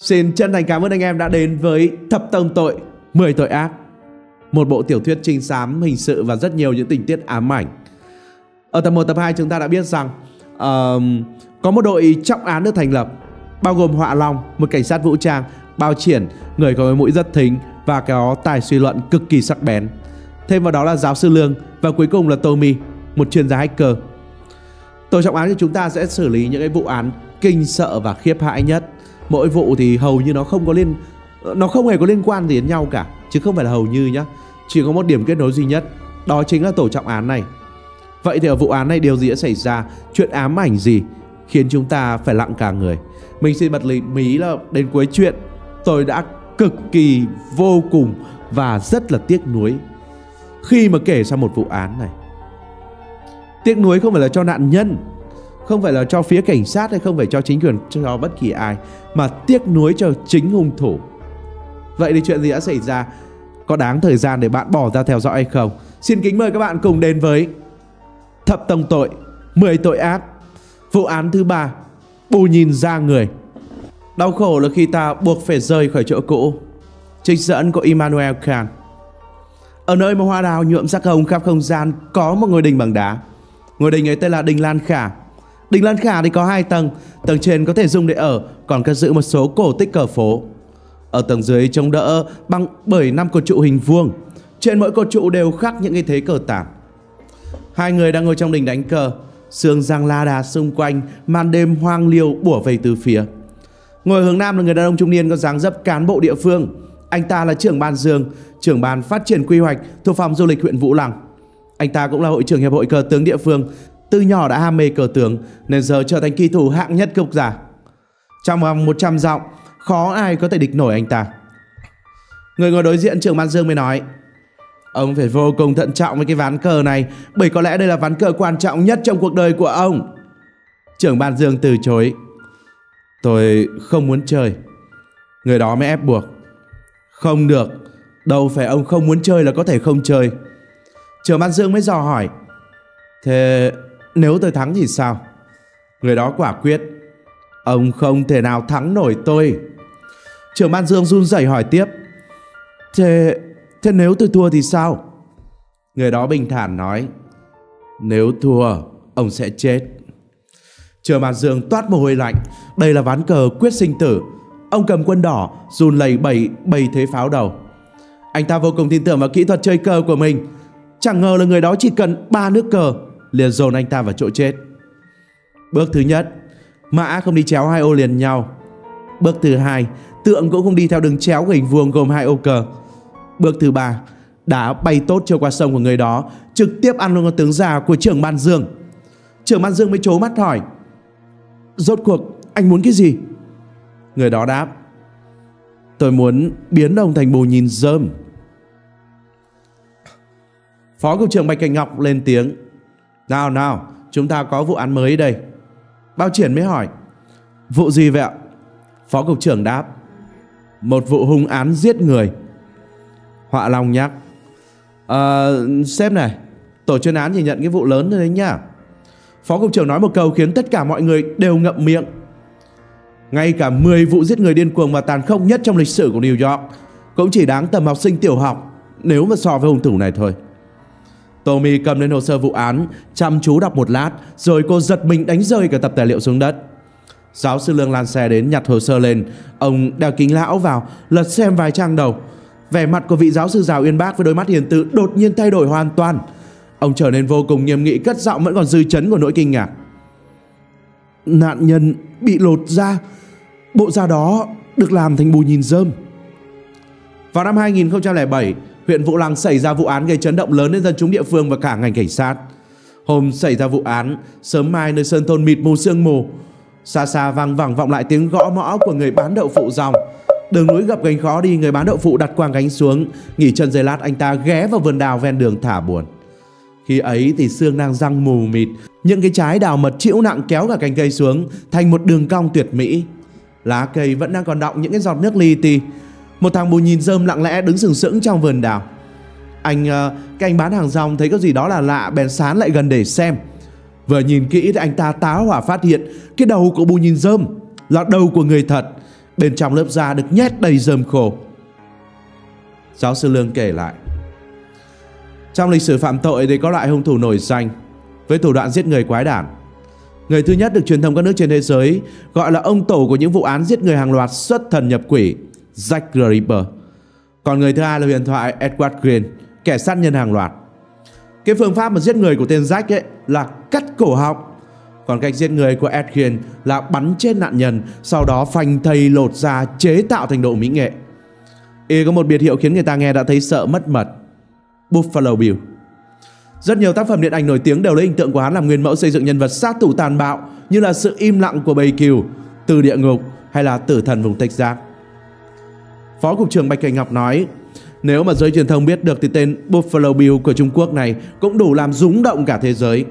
Xin chân thành cảm ơn anh em đã đến với Thập Tông Tội 10 Tội Ác, một bộ tiểu thuyết trinh xám, hình sự và rất nhiều những tình tiết ám ảnh. Ở tập 1, tập 2 chúng ta đã biết rằng có một đội trọng án được thành lập, bao gồm Họa Long, một cảnh sát vũ trang, Bao Triển, người có cái mũi rất thính và có tài suy luận cực kỳ sắc bén. Thêm vào đó là giáo sư Lương và cuối cùng là Tommy, một chuyên gia hacker. Tổ trọng án của chúng ta sẽ xử lý những cái vụ án kinh sợ và khiếp hãi nhất. Mỗi vụ thì hầu như nó không hề có liên quan gì đến nhau cả, chứ không phải là hầu như nhá. Chỉ có một điểm kết nối duy nhất, đó chính là tổ trọng án này. Vậy thì ở vụ án này điều gì đã xảy ra, chuyện ám ảnh gì khiến chúng ta phải lặng cả người? Mình xin bật mí là đến cuối chuyện tôi đã cực kỳ vô cùng và rất là tiếc nuối khi mà kể ra một vụ án này. Tiếc nuối không phải là cho nạn nhân, không phải là cho phía cảnh sát hay không phải cho chính quyền, cho bất kỳ ai, mà tiếc nuối cho chính hung thủ. Vậy thì chuyện gì đã xảy ra? Có đáng thời gian để bạn bỏ ra theo dõi hay không? Xin kính mời các bạn cùng đến với Thập Tông Tội 10 Tội Ác, vụ án thứ 3, Bù Nhìn Da Người. Đau khổ là khi ta buộc phải rời khỏi chỗ cũ. Trích dẫn của Immanuel Kant. Ở nơi mà hoa đào nhuộm sắc hồng khắp không gian có một ngôi đình bằng đá. Ngôi đình ấy tên là Đình Lan Khả. Đình Lan Khả thì có 2 tầng. Tầng trên có thể dùng để ở, còn cất giữ một số cổ tích cờ phố. Ở tầng dưới chống đỡ bằng bởi 5 cột trụ hình vuông. Trên mỗi cột trụ đều khắc những cái thế cờ tảng. Hai người đang ngồi trong đình đánh cờ. Sương giăng la đà xung quanh, màn đêm hoang liêu bủa vây từ phía. Ngồi hướng nam là người đàn ông trung niên có dáng dấp cán bộ địa phương. Anh ta là trưởng ban Dương, trưởng ban phát triển quy hoạch thuộc phòng du lịch huyện Vũ Lăng. Anh ta cũng là hội trưởng hiệp hội cờ tướng địa phương. Từ nhỏ đã ham mê cờ tướng nên giờ trở thành kỳ thủ hạng nhất quốc gia. Trong vòng 100 dặm, khó ai có thể địch nổi anh ta. Người ngồi đối diện trưởng ban Dương mới nói: ông phải vô cùng thận trọng với cái ván cờ này, bởi có lẽ đây là ván cờ quan trọng nhất trong cuộc đời của ông. Trưởng ban Dương từ chối: tôi không muốn chơi. Người đó mới ép buộc: không được, đâu phải ông không muốn chơi là có thể không chơi. Trưởng ban Dương mới dò hỏi: thế nếu tôi thắng thì sao? Người đó quả quyết: ông không thể nào thắng nổi tôi. Trưởng ban Dương run rẩy hỏi tiếp: Thế nếu tôi thua thì sao? Người đó bình thản nói: nếu thua, ông sẽ chết. Trưởng ban Dương toát mồ hôi lạnh. Đây là ván cờ quyết sinh tử. Ông cầm quân đỏ, run lẩy bẩy thế pháo đầu. Anh ta vô cùng tin tưởng vào kỹ thuật chơi cờ của mình. Chẳng ngờ là người đó chỉ cần 3 nước cờ liền dồn anh ta vào chỗ chết. Bước thứ nhất, mã không đi chéo 2 ô liền nhau. Bước thứ 2, tượng cũng không đi theo đường chéo của hình vuông gồm 2 ô cờ. Bước thứ 3, đá bay tốt trôi qua sông của người đó, trực tiếp ăn luôn con tướng già của trưởng ban Dương. Trưởng ban Dương mới trố mắt hỏi: rốt cuộc anh muốn cái gì? Người đó đáp: tôi muốn biến ông thành bù nhìn rơm. Phó cục trưởng Bạch Cảnh Ngọc lên tiếng: nào, chúng ta có vụ án mới đây. Bao Triển mới hỏi: vụ gì vậy ạ? Phó cục trưởng đáp: một vụ hung án giết người. Họa Long nhắc: sếp này, tổ chuyên án chỉ nhận cái vụ lớn thôi đấy nhá. Phó cục trưởng nói một câu khiến tất cả mọi người đều ngậm miệng. Ngay cả 10 vụ giết người điên cuồng và tàn khốc nhất trong lịch sử của New York cũng chỉ đáng tầm học sinh tiểu học nếu mà so với hung thủ này thôi. Tommy cầm lên hồ sơ vụ án, chăm chú đọc một lát, rồi cô giật mình đánh rơi cả tập tài liệu xuống đất. Giáo sư Lương lan xe đến nhặt hồ sơ lên. Ông đeo kính lão vào, lật xem vài trang đầu. Vẻ mặt của vị giáo sư già uyên bác với đôi mắt hiền từ đột nhiên thay đổi hoàn toàn. Ông trở nên vô cùng nghiêm nghị, cất giọng vẫn còn dư chấn của nỗi kinh ngạc: nạn nhân bị lột da, bộ da đó được làm thành bù nhìn rơm. Vào năm 2007, huyện Vũ Lăng xảy ra vụ án gây chấn động lớn đến dân chúng địa phương và cả ngành cảnh sát. Hôm xảy ra vụ án, sớm mai nơi sơn thôn mịt mù sương mù. Xa xa vang vẳng vọng lại tiếng gõ mõ của người bán đậu phụ ròng. Đường núi gập ghềnh khó đi, người bán đậu phụ đặt quang gánh xuống, nghỉ chân giây lát anh ta ghé vào vườn đào ven đường thả buồn. Khi ấy thì sương đang giăng mù mịt, những cái trái đào mật trĩu nặng kéo cả cành cây xuống thành một đường cong tuyệt mỹ. Lá cây vẫn đang còn đọng những cái giọt nước li ti. Một thằng bù nhìn rơm lặng lẽ đứng sừng sững trong vườn đào. Cái anh bán hàng rong thấy có gì đó là lạ, bèn sán lại gần để xem. Vừa nhìn kỹ thì anh ta tá hỏa phát hiện cái đầu của bù nhìn rơm là đầu của người thật, bên trong lớp da được nhét đầy rơm khô. Giáo sư Lương kể lại, trong lịch sử phạm tội thì có loại hung thủ nổi danh với thủ đoạn giết người quái đản. Người thứ nhất được truyền thông các nước trên thế giới gọi là ông tổ của những vụ án giết người hàng loạt xuất thần nhập quỷ, Jack the Ripper. Còn người thứ hai là huyền thoại Edward Green, kẻ sát nhân hàng loạt. Cái phương pháp mà giết người của tên Jack ấy là cắt cổ họng, còn cách giết người của Ed Green là bắn chết nạn nhân, sau đó phanh thây lột da chế tạo thành đồ mỹ nghệ. Y có một biệt hiệu khiến người ta nghe đã thấy sợ mất mật: Buffalo Bill. Rất nhiều tác phẩm điện ảnh nổi tiếng đều lấy hình tượng của hắn làm nguyên mẫu xây dựng nhân vật sát thủ tàn bạo như là Sự im lặng của bầy cừu, Từ địa ngục hay là Tử thần vùng Texas. Phó cục trưởng Bạch Cảnh Ngọc nói, nếu mà giới truyền thông biết được thì tên Buffalo Bill của Trung Quốc này cũng đủ làm rúng động cả thế giới.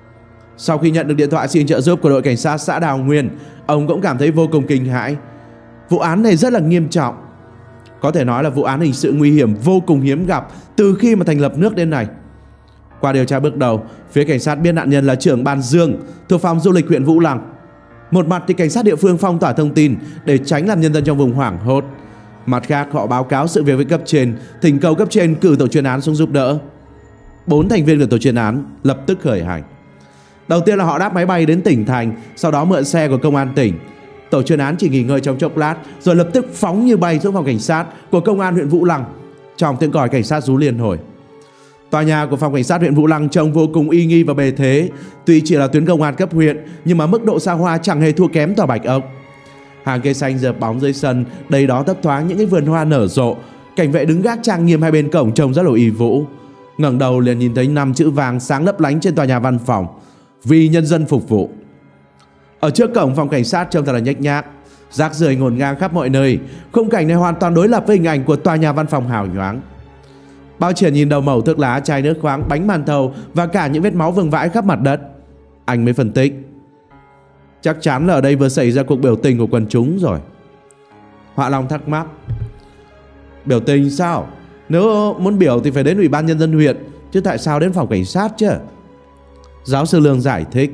Sau khi nhận được điện thoại xin trợ giúp của đội cảnh sát xã Đào Nguyên, ông cũng cảm thấy vô cùng kinh hãi. Vụ án này rất là nghiêm trọng, có thể nói là vụ án hình sự nguy hiểm vô cùng hiếm gặp từ khi mà thành lập nước đến nay. Qua điều tra bước đầu, phía cảnh sát biết nạn nhân là trưởng ban Dương thuộc phòng du lịch huyện Vũ Lăng. Một mặt thì cảnh sát địa phương phong tỏa thông tin để tránh làm nhân dân trong vùng hoảng hốt. Mặt khác, họ báo cáo sự việc với cấp trên, thỉnh cầu cấp trên cử tổ chuyên án xuống giúp đỡ. 4 thành viên của tổ chuyên án lập tức khởi hành. Đầu tiên là họ đáp máy bay đến tỉnh thành, sau đó mượn xe của công an tỉnh. Tổ chuyên án chỉ nghỉ ngơi trong chốc lát rồi lập tức phóng như bay xuống phòng cảnh sát của công an huyện Vũ Lăng. Trong tiếng còi cảnh sát rú liên hồi. Tòa nhà của phòng cảnh sát huyện Vũ Lăng trông vô cùng uy nghi và bề thế. Tuy chỉ là tuyến công an cấp huyện, nhưng mà mức độ xa hoa chẳng hề thua kém tòa Bạch Ốc. Hàng cây xanh dợp bóng dưới sân, đây đó thấp thoáng những cái vườn hoa nở rộ. Cảnh vệ đứng gác trang nghiêm hai bên cổng trông rất là uy vũ. Ngẩng đầu liền nhìn thấy 5 chữ vàng sáng lấp lánh trên tòa nhà văn phòng: vì nhân dân phục vụ. Ở trước cổng phòng cảnh sát trông thật là nhếch nhác, rác rưởi ngổn ngang khắp mọi nơi. Khung cảnh này hoàn toàn đối lập với hình ảnh của tòa nhà văn phòng hào nhoáng. Bao Triển nhìn đầu mẩu thuốc lá, chai nước khoáng, bánh màn thầu và cả những vết máu vương vãi khắp mặt đất. Anh mới phân tích, chắc chắn là ở đây vừa xảy ra cuộc biểu tình của quần chúng rồi. Họa Long thắc mắc, biểu tình sao? Nếu muốn biểu thì phải đến Ủy ban Nhân dân huyện, chứ tại sao đến phòng cảnh sát chứ? Giáo sư Lương giải thích,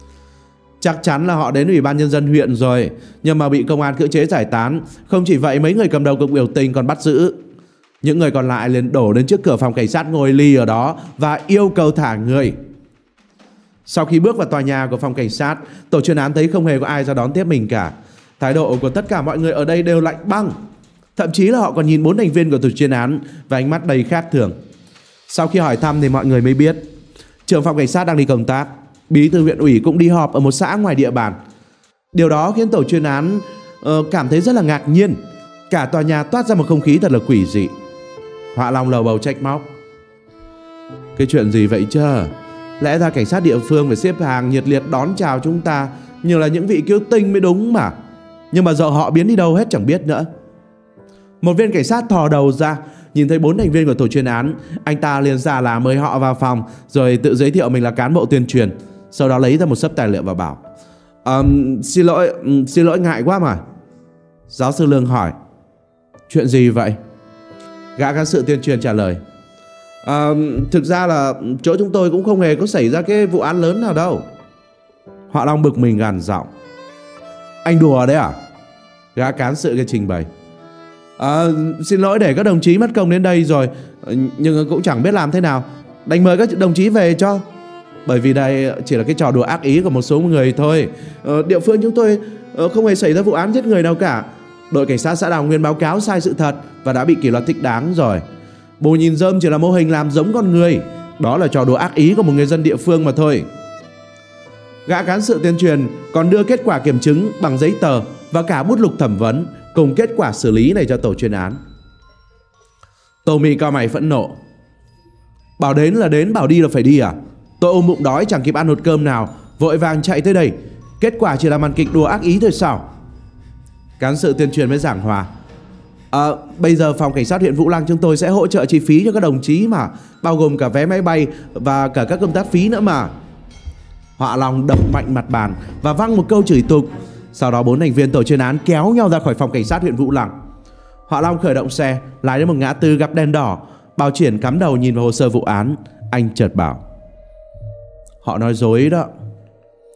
chắc chắn là họ đến Ủy ban Nhân dân huyện rồi, nhưng mà bị công an cưỡng chế giải tán. Không chỉ vậy, mấy người cầm đầu cuộc biểu tình còn bắt giữ. Những người còn lại liền đổ đến trước cửa phòng cảnh sát ngồi lì ở đó và yêu cầu thả người. Sau khi bước vào tòa nhà của phòng cảnh sát, tổ chuyên án thấy không hề có ai ra đón tiếp mình cả. Thái độ của tất cả mọi người ở đây đều lạnh băng. Thậm chí là họ còn nhìn 4 thành viên của tổ chuyên án và ánh mắt đầy khác thường. Sau khi hỏi thăm thì mọi người mới biết trưởng phòng cảnh sát đang đi công tác, bí thư huyện ủy cũng đi họp ở một xã ngoài địa bàn. Điều đó khiến tổ chuyên án cảm thấy rất là ngạc nhiên. Cả tòa nhà toát ra một không khí thật là quỷ dị. Họa Long lầu bầu trách móc, cái chuyện gì vậy chứ? Lẽ ra cảnh sát địa phương phải xếp hàng nhiệt liệt đón chào chúng ta như là những vị cứu tinh mới đúng mà. Nhưng mà giờ họ biến đi đâu hết chẳng biết nữa. Một viên cảnh sát thò đầu ra, nhìn thấy 4 thành viên của tổ chuyên án. Anh ta liền ra là mời họ vào phòng, rồi tự giới thiệu mình là cán bộ tuyên truyền. Sau đó lấy ra một xấp tài liệu và bảo, xin lỗi ngại quá mà. Giáo sư Lương hỏi, chuyện gì vậy? Gã cán sự tuyên truyền trả lời, thực ra là chỗ chúng tôi cũng không hề có xảy ra cái vụ án lớn nào đâu. Họa Long bực mình gằn giọng, anh đùa đấy à? Gã cán sự kia trình bày, xin lỗi để các đồng chí mất công đến đây rồi, nhưng cũng chẳng biết làm thế nào, đành mời các đồng chí về cho. Bởi vì đây chỉ là cái trò đùa ác ý của một số người thôi. Địa phương chúng tôi không hề xảy ra vụ án giết người nào cả. Đội cảnh sát xã Đào Nguyên báo cáo sai sự thật và đã bị kỷ luật thích đáng rồi. Bồ nhìn rơm chỉ là mô hình làm giống con người. Đó là trò đùa ác ý của một người dân địa phương mà thôi. Gã cán sự tuyên truyền còn đưa kết quả kiểm chứng bằng giấy tờ và cả bút lục thẩm vấn cùng kết quả xử lý này cho tổ chuyên án. Tô Mì cao mày phẫn nộ, bảo đến là đến, bảo đi là phải đi à? Tôi ôm bụng đói chẳng kịp ăn hột cơm nào, vội vàng chạy tới đây, kết quả chỉ là màn kịch đùa ác ý thôi sao? Cán sự tuyên truyền mới giảng hòa, bây giờ phòng cảnh sát huyện Vũ Lăng chúng tôi sẽ hỗ trợ chi phí cho các đồng chí mà, bao gồm cả vé máy bay và cả các công tác phí nữa mà. Họa Long đập mạnh mặt bàn và văng một câu chửi tục. Sau đó 4 thành viên tổ chuyên án kéo nhau ra khỏi phòng cảnh sát huyện Vũ Lăng. Họa Long khởi động xe lái đến một ngã tư gặp đèn đỏ. Bao Triển cắm đầu nhìn vào hồ sơ vụ án. Anh chợt bảo, họ nói dối đó.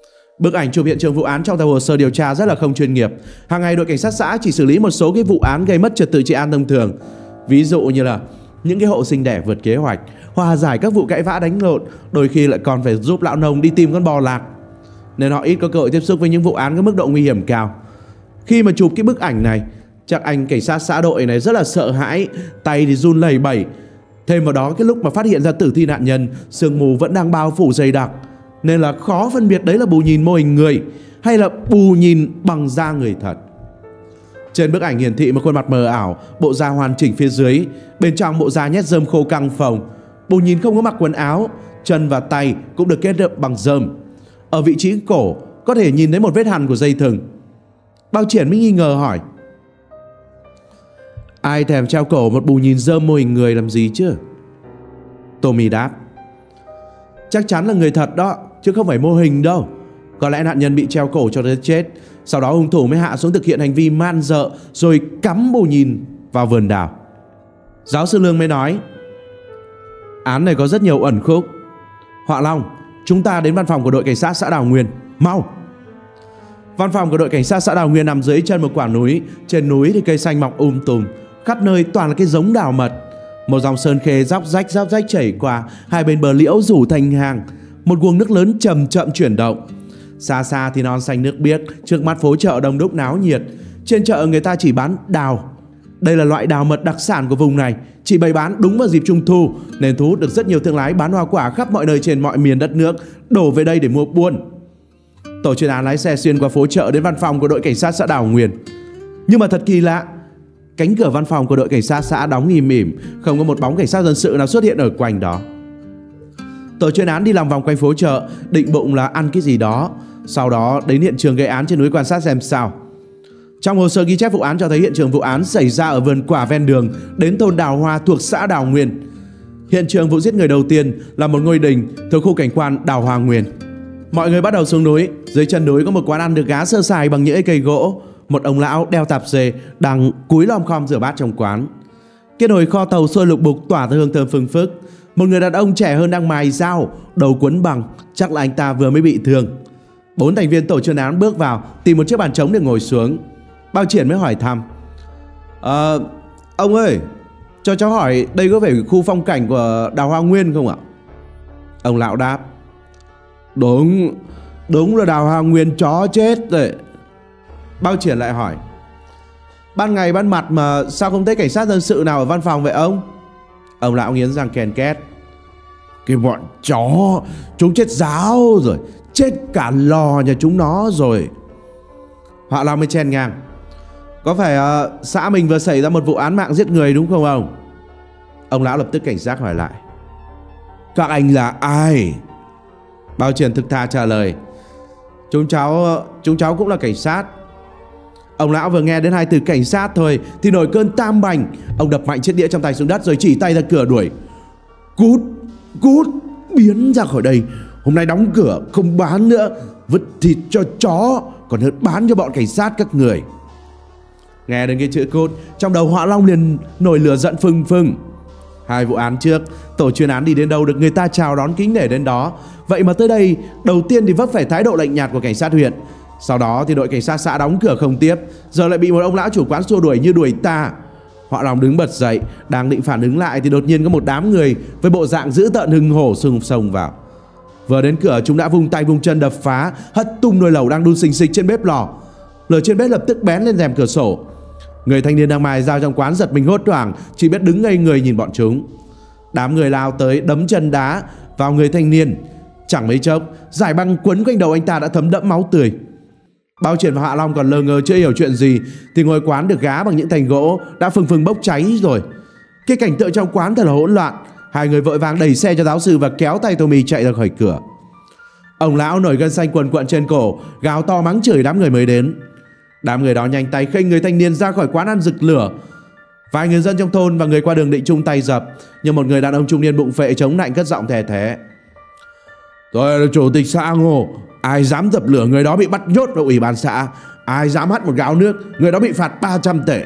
Bức ảnh chụp hiện trường vụ án trong tập hồ sơ điều tra rất là không chuyên nghiệp. Hàng ngày đội cảnh sát xã chỉ xử lý một số cái vụ án gây mất trật tự trị an thông thường. Ví dụ như là những cái hộ sinh đẻ vượt kế hoạch, hòa giải các vụ cãi vã đánh lộn, đôi khi lại còn phải giúp lão nông đi tìm con bò lạc. Nên họ ít có cơ hội tiếp xúc với những vụ án có mức độ nguy hiểm cao. Khi mà chụp cái bức ảnh này, chắc anh cảnh sát xã đội này rất là sợ hãi, tay thì run lẩy bẩy. Thêm vào đó cái lúc mà phát hiện ra tử thi nạn nhân, sương mù vẫn đang bao phủ dày đặc, nên là khó phân biệt đấy là bù nhìn mô hình người hay là bù nhìn bằng da người thật. Trên bức ảnh hiển thị một khuôn mặt mờ ảo, bộ da hoàn chỉnh phía dưới, bên trong bộ da nhét rơm khô căng phồng. Bù nhìn không có mặc quần áo, chân và tay cũng được kết hợp bằng rơm. Ở vị trí cổ có thể nhìn thấy một vết hằn của dây thừng. Bao Triển mới nghi ngờ hỏi: ai thèm treo cổ một bù nhìn rơm mô hình người làm gì chứ? Tommy đáp: chắc chắn là người thật đó, chứ không phải mô hình đâu. Có lẽ nạn nhân bị treo cổ cho đến chết, sau đó hung thủ mới hạ xuống thực hiện hành vi man dợ rồi cắm bù nhìn vào vườn đào. Giáo sư Lương mới nói: án này có rất nhiều ẩn khúc. Họa Long, chúng ta đến văn phòng của đội cảnh sát xã Đào Nguyên, mau! Văn phòng của đội cảnh sát xã Đào Nguyên nằm dưới chân một quả núi. Trên núi thì cây xanh mọc tùm, khắp nơi toàn là cái giống đào mật. Một dòng sơn khê róc rách chảy qua, hai bên bờ liễu rủ thành hàng. Một guồng nước lớn chậm chậm chuyển động. Xa xa thì non xanh nước biếc, trước mắt phố chợ đông đúc náo nhiệt. Trên chợ người ta chỉ bán đào. Đây là loại đào mật đặc sản của vùng này, chỉ bày bán đúng vào dịp Trung thu, nên thu hút được rất nhiều thương lái bán hoa quả khắp mọi nơi trên mọi miền đất nước đổ về đây để mua buôn. Tổ chuyên án lái xe xuyên qua phố chợ đến văn phòng của đội cảnh sát xã Đào Nguyên. Nhưng mà thật kỳ lạ, cánh cửa văn phòng của đội cảnh sát xã đóng im ỉm, không có một bóng cảnh sát dân sự nào xuất hiện ở quanh đó. Tổ chuyên án đi lòng vòng quanh phố chợ, định bụng là ăn cái gì đó, sau đó đến hiện trường gây án trên núi quan sát xem sao. Trong hồ sơ ghi chép vụ án cho thấy hiện trường vụ án xảy ra ở vườn quả ven đường đến thôn Đào Hoa thuộc xã Đào Nguyên. Hiện trường vụ giết người đầu tiên là một ngôi đình thuộc khu cảnh quan Đào Hoa Nguyên. Mọi người bắt đầu xuống núi. Dưới chân núi có một quán ăn được gá sơ sài bằng những cây gỗ. Một ông lão đeo tạp dề đang cúi lom khom rửa bát trong quán. Cái nồi kho tàu sôi lục bục tỏa ra hương thơm phừng phức. Một người đàn ông trẻ hơn đang mài dao, đầu quấn bằng, chắc là anh ta vừa mới bị thương. 4 thành viên tổ chuyên án bước vào, tìm một chiếc bàn trống để ngồi xuống. Bao Triển mới hỏi thăm: ông ơi, cho cháu hỏi đây có phải khu phong cảnh của Đào Hoa Nguyên không ạ? Ông lão đáp: Đúng là Đào Hoa Nguyên chó chết rồi. Bao Triển lại hỏi: ban ngày ban mặt mà sao không thấy cảnh sát dân sự nào ở văn phòng vậy ông? Ông lão nghiến răng ken két: cái bọn chó, chúng chết ráo rồi, chết cả lò nhà chúng nó rồi. Họa Long mới chen ngang: có phải xã mình vừa xảy ra một vụ án mạng giết người đúng không ông? Ông lão lập tức cảnh giác hỏi lại: các anh là ai? Bao Triển thực thà trả lời: chúng cháu cũng là cảnh sát. Ông lão vừa nghe đến hai từ cảnh sát thôi thì nổi cơn tam bành. Ông đập mạnh chiếc đĩa trong tay xuống đất rồi chỉ tay ra cửa đuổi: cút, biến ra khỏi đây. Hôm nay đóng cửa, không bán nữa. Vứt thịt cho chó còn hơn bán cho bọn cảnh sát các người. Nghe đến cái chữ cút, trong đầu Họa Long liền nổi lửa giận phừng phừng. 2 vụ án trước, tổ chuyên án đi đến đâu được người ta chào đón kính nể đến đó. Vậy mà tới đây, đầu tiên thì vấp phải thái độ lạnh nhạt của cảnh sát huyện. Sau đó thì đội cảnh sát xã đóng cửa không tiếp. Giờ lại bị một ông lão chủ quán xua đuổi như đuổi ta. Họa Long đứng bật dậy, đang định phản ứng lại thì đột nhiên có một đám người với bộ dạng dữ tợn hùng hổ xông vào. Vừa đến cửa, chúng đã vung tay vung chân đập phá, hất tung nồi lẩu đang đun xình xịch trên bếp lò. Lửa trên bếp lập tức bén lên rèm cửa sổ. Người thanh niên đang mài dao trong quán giật mình hốt hoảng, chỉ biết đứng ngây người nhìn bọn chúng. Đám người lao tới đấm chân đá vào người thanh niên. Chẳng mấy chốc, dải băng quấn quanh đầu anh ta đã thấm đẫm máu tươi. Bao Triển và Hạ Long còn lơ ngơ chưa hiểu chuyện gì thì ngôi quán được gá bằng những thành gỗ đã phừng bốc cháy rồi. Cái cảnh tượng trong quán thật là hỗn loạn. Hai người vội vàng đẩy xe cho giáo sư và kéo tay Tommy chạy ra khỏi cửa. Ông lão nổi gân xanh quần quận trên cổ, gào to mắng chửi đám người mới đến. Đám người đó nhanh tay khênh người thanh niên ra khỏi quán ăn rực lửa. Vài người dân trong thôn và người qua đường định chung tay dập, nhưng một người đàn ông trung niên bụng phệ chống nạnh cất giọng thè thé: tôi là chủ tịch xã Ngô, ai dám dập lửa người đó bị bắt nhốt vào ủy ban xã, ai dám hắt một gáo nước người đó bị phạt 300 tệ.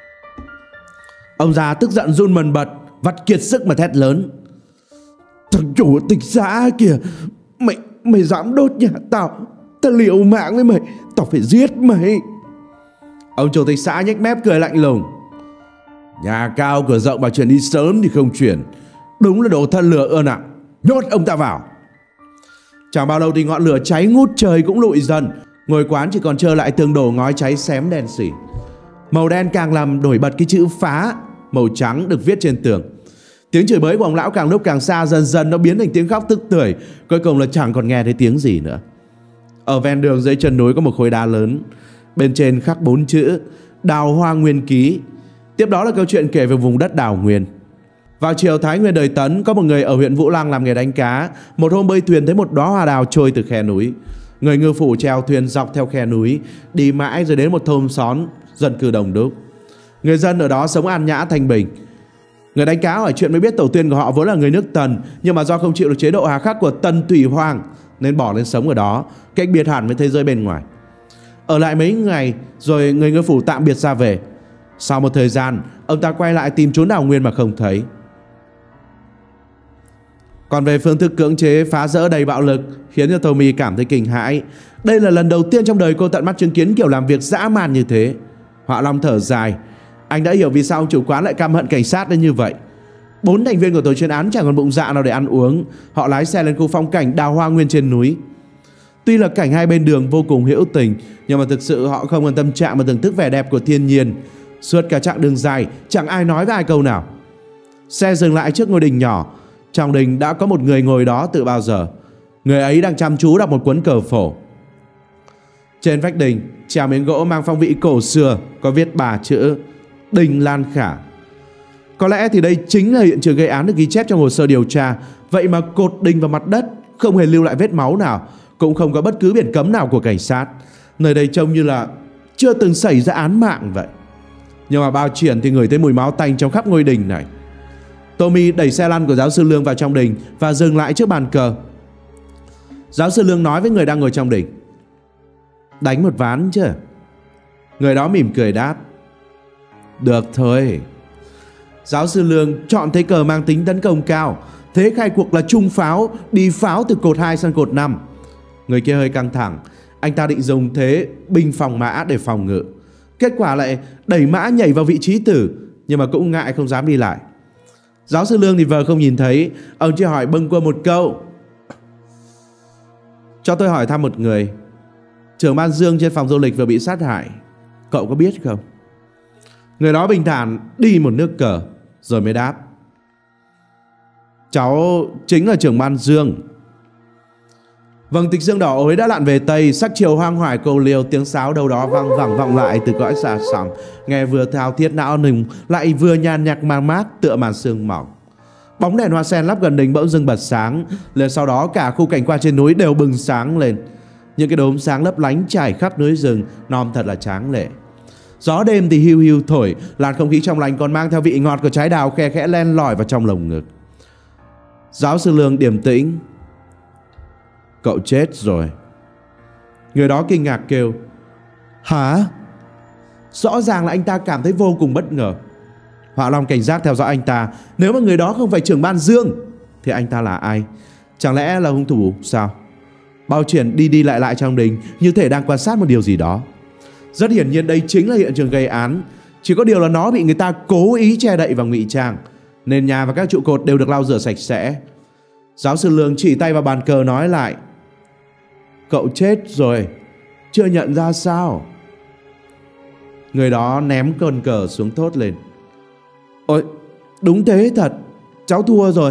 Ông già tức giận run bần bật, vắt kiệt sức mà thét lớn: thằng chủ tịch xã kìa, mày dám đốt nhà tao, Ta liều mạng với mày, tao phải giết mày. Ông chủ tịch xã nhếch mép cười lạnh lùng. Nhà cao cửa rộng mà chuyển đi sớm thì không chuyển, đúng là đồ thân lửa ơn ạ. Nhốt ông ta vào. Chẳng bao lâu thì ngọn lửa cháy ngút trời cũng lụi dần. Ngôi quán chỉ còn trơ lại tường đổ ngói cháy xém đen xỉ. Màu đen càng làm nổi bật cái chữ phá màu trắng được viết trên tường. Tiếng chửi bới của ông lão càng lúc càng xa, dần dần nó biến thành tiếng khóc tức tưởi. Cuối cùng là chẳng còn nghe thấy tiếng gì nữa. Ở ven đường dưới chân núi có một khối đá lớn, bên trên khắc 4 chữ Đào Hoa Nguyên Ký. Tiếp đó là câu chuyện kể về vùng đất đào nguyên. Vào chiều Thái Nguyên đời Tấn, có một người ở huyện Vũ Lăng làm nghề đánh cá. Một hôm bơi thuyền thấy một đóa hoa đào trôi từ khe núi. Người ngư phủ chèo thuyền dọc theo khe núi, đi mãi rồi đến một thôn xóm dân cư đông đúc. Người dân ở đó sống an nhã thanh bình. Người đánh cá hỏi chuyện mới biết tổ tiên của họ vốn là người nước Tần, nhưng mà do không chịu được chế độ hà khắc của Tần Thủy Hoàng nên bỏ lên sống ở đó, cách biệt hẳn với thế giới bên ngoài. Ở lại mấy ngày rồi người ngư phủ tạm biệt ra về. Sau một thời gian, ông ta quay lại tìm chốn đào nguyên mà không thấy. Còn về phương thức cưỡng chế phá rỡ đầy bạo lực khiến cho Tommy cảm thấy kinh hãi. Đây là lần đầu tiên trong đời cô tận mắt chứng kiến kiểu làm việc dã man như thế. Họa Long thở dài. Anh đã hiểu vì sao ông chủ quán lại căm hận cảnh sát đến như vậy. 4 thành viên của tổ chuyên án chẳng còn bụng dạ nào để ăn uống. Họ lái xe lên khu phong cảnh Đào Hoa Nguyên trên núi. Tuy là cảnh hai bên đường vô cùng hữu tình, nhưng mà thực sự họ không quan tâm trạng mà thưởng thức vẻ đẹp của thiên nhiên. Suốt cả chặng đường dài chẳng ai nói với ai câu nào. Xe dừng lại trước ngôi đình nhỏ. Trong đình đã có một người ngồi đó từ bao giờ. Người ấy đang chăm chú đọc một cuốn cờ phổ. Trên vách đình treo miếng gỗ mang phong vị cổ xưa, có viết 3 chữ Đình Lan Khả. Có lẽ thì đây chính là hiện trường gây án được ghi chép trong hồ sơ điều tra. Vậy mà cột đình vào mặt đất không hề lưu lại vết máu nào, cũng không có bất cứ biển cấm nào của cảnh sát. Nơi đây trông như là chưa từng xảy ra án mạng vậy. Nhưng mà bao triển thì ngửi thấy mùi máu tanh trong khắp ngôi đình này. Tommy đẩy xe lăn của giáo sư Lương vào trong đình và dừng lại trước bàn cờ. Giáo sư Lương nói với người đang ngồi trong đình. Đánh một ván chứ? Người đó mỉm cười đáp. Được thôi. Giáo sư Lương chọn thế cờ mang tính tấn công cao. Thế khai cuộc là trung pháo, đi pháo từ cột 2 sang cột 5. Người kia hơi căng thẳng. Anh ta định dùng thế binh phòng mã để phòng ngự. Kết quả lại đẩy mã nhảy vào vị trí tử, nhưng mà cũng ngại không dám đi lại. Giáo sư Lương thì vờ không nhìn thấy. Ông chỉ hỏi bâng quơ một câu. Cho tôi hỏi thăm một người. Trưởng ban Dương trên phòng du lịch vừa bị sát hại, cậu có biết không? Người đó bình thản đi một nước cờ rồi mới đáp. Cháu chính là trưởng ban Dương. Vầng tịch dương đỏ ối đã lặn về Tây. Sắc chiều hoang hoài cầu liều. Tiếng sáo đâu đó vang vẳng vọng lại từ cõi xa xăm. Nghe vừa thao thiết não nùng, lại vừa nhàn nhạc mang mát tựa màn sương mỏng. Bóng đèn hoa sen lắp gần đình bỗng dưng bật sáng lên. Sau đó cả khu cảnh quan trên núi đều bừng sáng lên. Những cái đốm sáng lấp lánh trải khắp núi rừng, nom thật là tráng lệ. Gió đêm thì hiu hiu thổi, làn không khí trong lành còn mang theo vị ngọt của trái đào khe khẽ len lỏi vào trong lồng ngực. Giáo sư Lương điềm tĩnh. Cậu chết rồi. Người đó kinh ngạc kêu. Hả? Rõ ràng là anh ta cảm thấy vô cùng bất ngờ. Họa Long cảnh giác theo dõi anh ta. Nếu mà người đó không phải trưởng ban Dương thì anh ta là ai? Chẳng lẽ là hung thủ sao? Bao triển đi lại trong đình, như thể đang quan sát một điều gì đó. Rất hiển nhiên đây chính là hiện trường gây án. Chỉ có điều là nó bị người ta cố ý che đậy và ngụy trang. Nền nhà và các trụ cột đều được lau rửa sạch sẽ. Giáo sư Lương chỉ tay vào bàn cờ nói lại. Cậu chết rồi, chưa nhận ra sao? Người đó ném con cờ xuống thốt lên. Ôi, đúng thế thật, cháu thua rồi.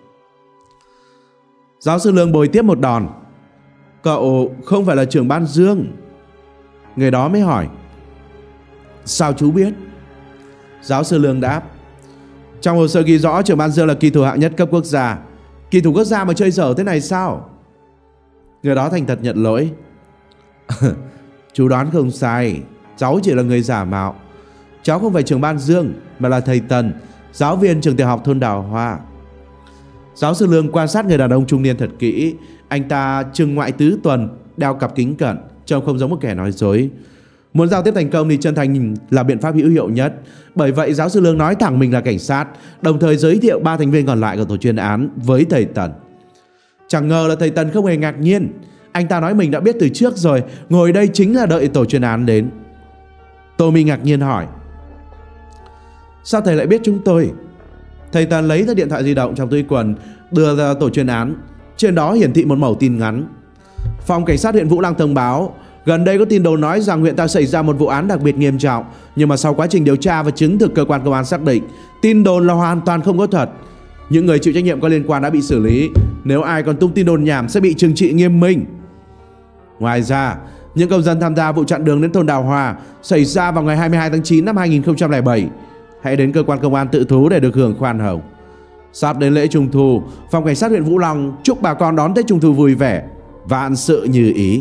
Giáo sư Lương bồi tiếp một đòn. Cậu không phải là trưởng ban Dương. Người đó mới hỏi. Sao chú biết? Giáo sư Lương đáp. Trong hồ sơ ghi rõ trưởng ban Dương là kỳ thủ hạng nhất cấp quốc gia. Kỳ thủ quốc gia mà chơi dở thế này sao? Người đó thành thật nhận lỗi. Chú đoán không sai, cháu chỉ là người giả mạo. Cháu không phải trưởng ban Dương mà là thầy Tần, giáo viên trường tiểu học thôn Đào Hoa. Giáo sư Lương quan sát người đàn ông trung niên thật kỹ. Anh ta trừng ngoại tứ tuần, đeo cặp kính cận, trông không giống một kẻ nói dối. Muốn giao tiếp thành công thì chân thành là biện pháp hữu hiệu nhất. Bởi vậy giáo sư Lương nói thẳng mình là cảnh sát, đồng thời giới thiệu 3 thành viên còn lại của tổ chuyên án với thầy Tần. Chẳng ngờ là thầy Tần không hề ngạc nhiên. Anh ta nói mình đã biết từ trước rồi, ngồi đây chính là đợi tổ chuyên án đến. Tommy ngạc nhiên hỏi: Sao thầy lại biết chúng tôi? Thầy Tần lấy ra điện thoại di động trong túi quần, đưa ra tổ chuyên án. Trên đó hiển thị một mẩu tin ngắn: Phòng cảnh sát huyện Vũ Lăng thông báo, gần đây có tin đồn nói rằng huyện ta xảy ra một vụ án đặc biệt nghiêm trọng, nhưng mà sau quá trình điều tra và chứng thực, cơ quan công an xác định tin đồn là hoàn toàn không có thật. Những người chịu trách nhiệm có liên quan đã bị xử lý, nếu ai còn tung tin đồn nhảm sẽ bị trừng trị nghiêm minh. Ngoài ra, những công dân tham gia vụ chặn đường đến thôn Đào Hòa xảy ra vào ngày 22 tháng 9 năm 2007 hãy đến cơ quan công an tự thú để được hưởng khoan hồng. Sắp đến lễ Trung thu, phòng cảnh sát huyện Vũ Lăng chúc bà con đón Tết Trung thu vui vẻ, vạn sự như ý.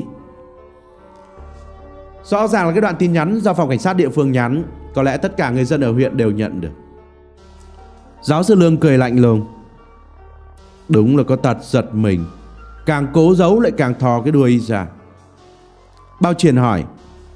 Rõ ràng là cái đoạn tin nhắn do phòng cảnh sát địa phương nhắn, có lẽ tất cả người dân ở huyện đều nhận được. Giáo sư Lương cười lạnh lùng: Đúng là có tật giật mình, càng cố giấu lại càng thò cái đuôi ra. Bao Triển hỏi: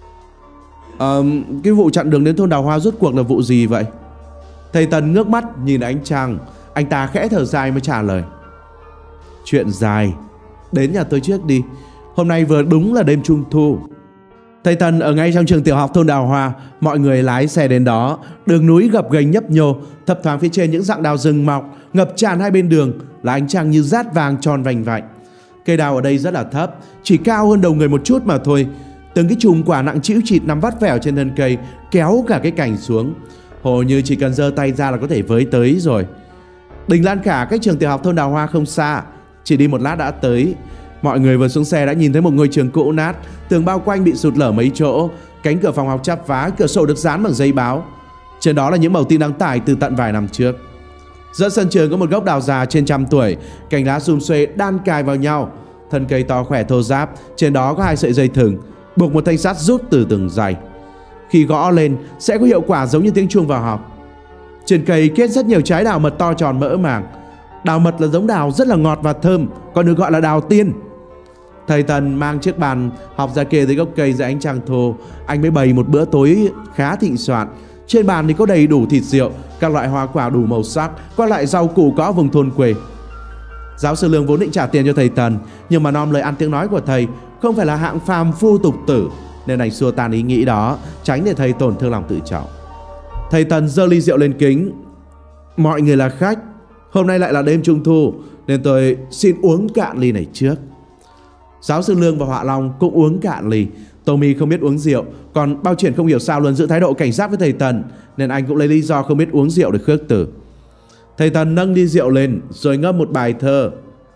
Cái vụ chặn đường đến thôn Đào Hoa rốt cuộc là vụ gì vậy? Thầy Tần ngước mắt nhìn ánh trăng, anh ta khẽ thở dài mới trả lời: Chuyện dài, đến nhà tôi trước đi, hôm nay vừa đúng là đêm Trung thu. Thầy Tần ở ngay trong trường tiểu học thôn Đào Hoa, mọi người lái xe đến đó. Đường núi gập ghềnh nhấp nhô, thấp thoáng phía trên những rặng đào rừng mọc ngập tràn hai bên đường là ánh trăng như rát vàng tròn vành vạnh. Cây đào ở đây rất là thấp, chỉ cao hơn đầu người một chút mà thôi. Từng cái chùm quả nặng trĩu chịt nằm vắt vẻo trên thân cây, kéo cả cái cành xuống, hầu như chỉ cần giơ tay ra là có thể với tới rồi. Đình Lan Khả cách trường tiểu học thôn Đào Hoa không xa, chỉ đi một lát đã tới. Mọi người vừa xuống xe đã nhìn thấy một ngôi trường cũ nát, tường bao quanh bị sụt lở mấy chỗ, cánh cửa phòng học chắp vá, cửa sổ được dán bằng giấy báo. Trên đó là những mẩu tin đăng tải từ tận vài năm trước. Giữa sân trường có một gốc đào già trên 100 tuổi, cành lá sum xuê đan cài vào nhau, thân cây to khỏe thô ráp, trên đó có 2 sợi dây thừng, buộc một thanh sắt rút từ từng dây. Khi gõ lên sẽ có hiệu quả giống như tiếng chuông vào học. Trên cây kết rất nhiều trái đào mật to tròn mỡ màng. Đào mật là giống đào rất là ngọt và thơm, còn được gọi là đào tiên. Thầy Tần mang chiếc bàn học ra kề dưới gốc cây dưới ánh trăng thô. Anh mới bày một bữa tối khá thịnh soạn. Trên bàn thì có đầy đủ thịt rượu, các loại hoa quả đủ màu sắc, các loại rau củ có vùng thôn quê. Giáo sư Lương vốn định trả tiền cho thầy Tần, nhưng mà nom lời ăn tiếng nói của thầy không phải là hạng phàm phu tục tử, nên anh xua tan ý nghĩ đó, tránh để thầy tổn thương lòng tự trọng. Thầy Tần giơ ly rượu lên kính: Mọi người là khách, hôm nay lại là đêm Trung thu, nên tôi xin uống cạn ly này trước. Giáo sư Lương và Họa Long cũng uống cạn ly. Tommy không biết uống rượu, còn Bao Triển không hiểu sao luôn giữ thái độ cảnh giác với thầy Tần, nên anh cũng lấy lý do không biết uống rượu để khước từ. Thầy Tần nâng ly rượu lên rồi ngâm một bài thơ: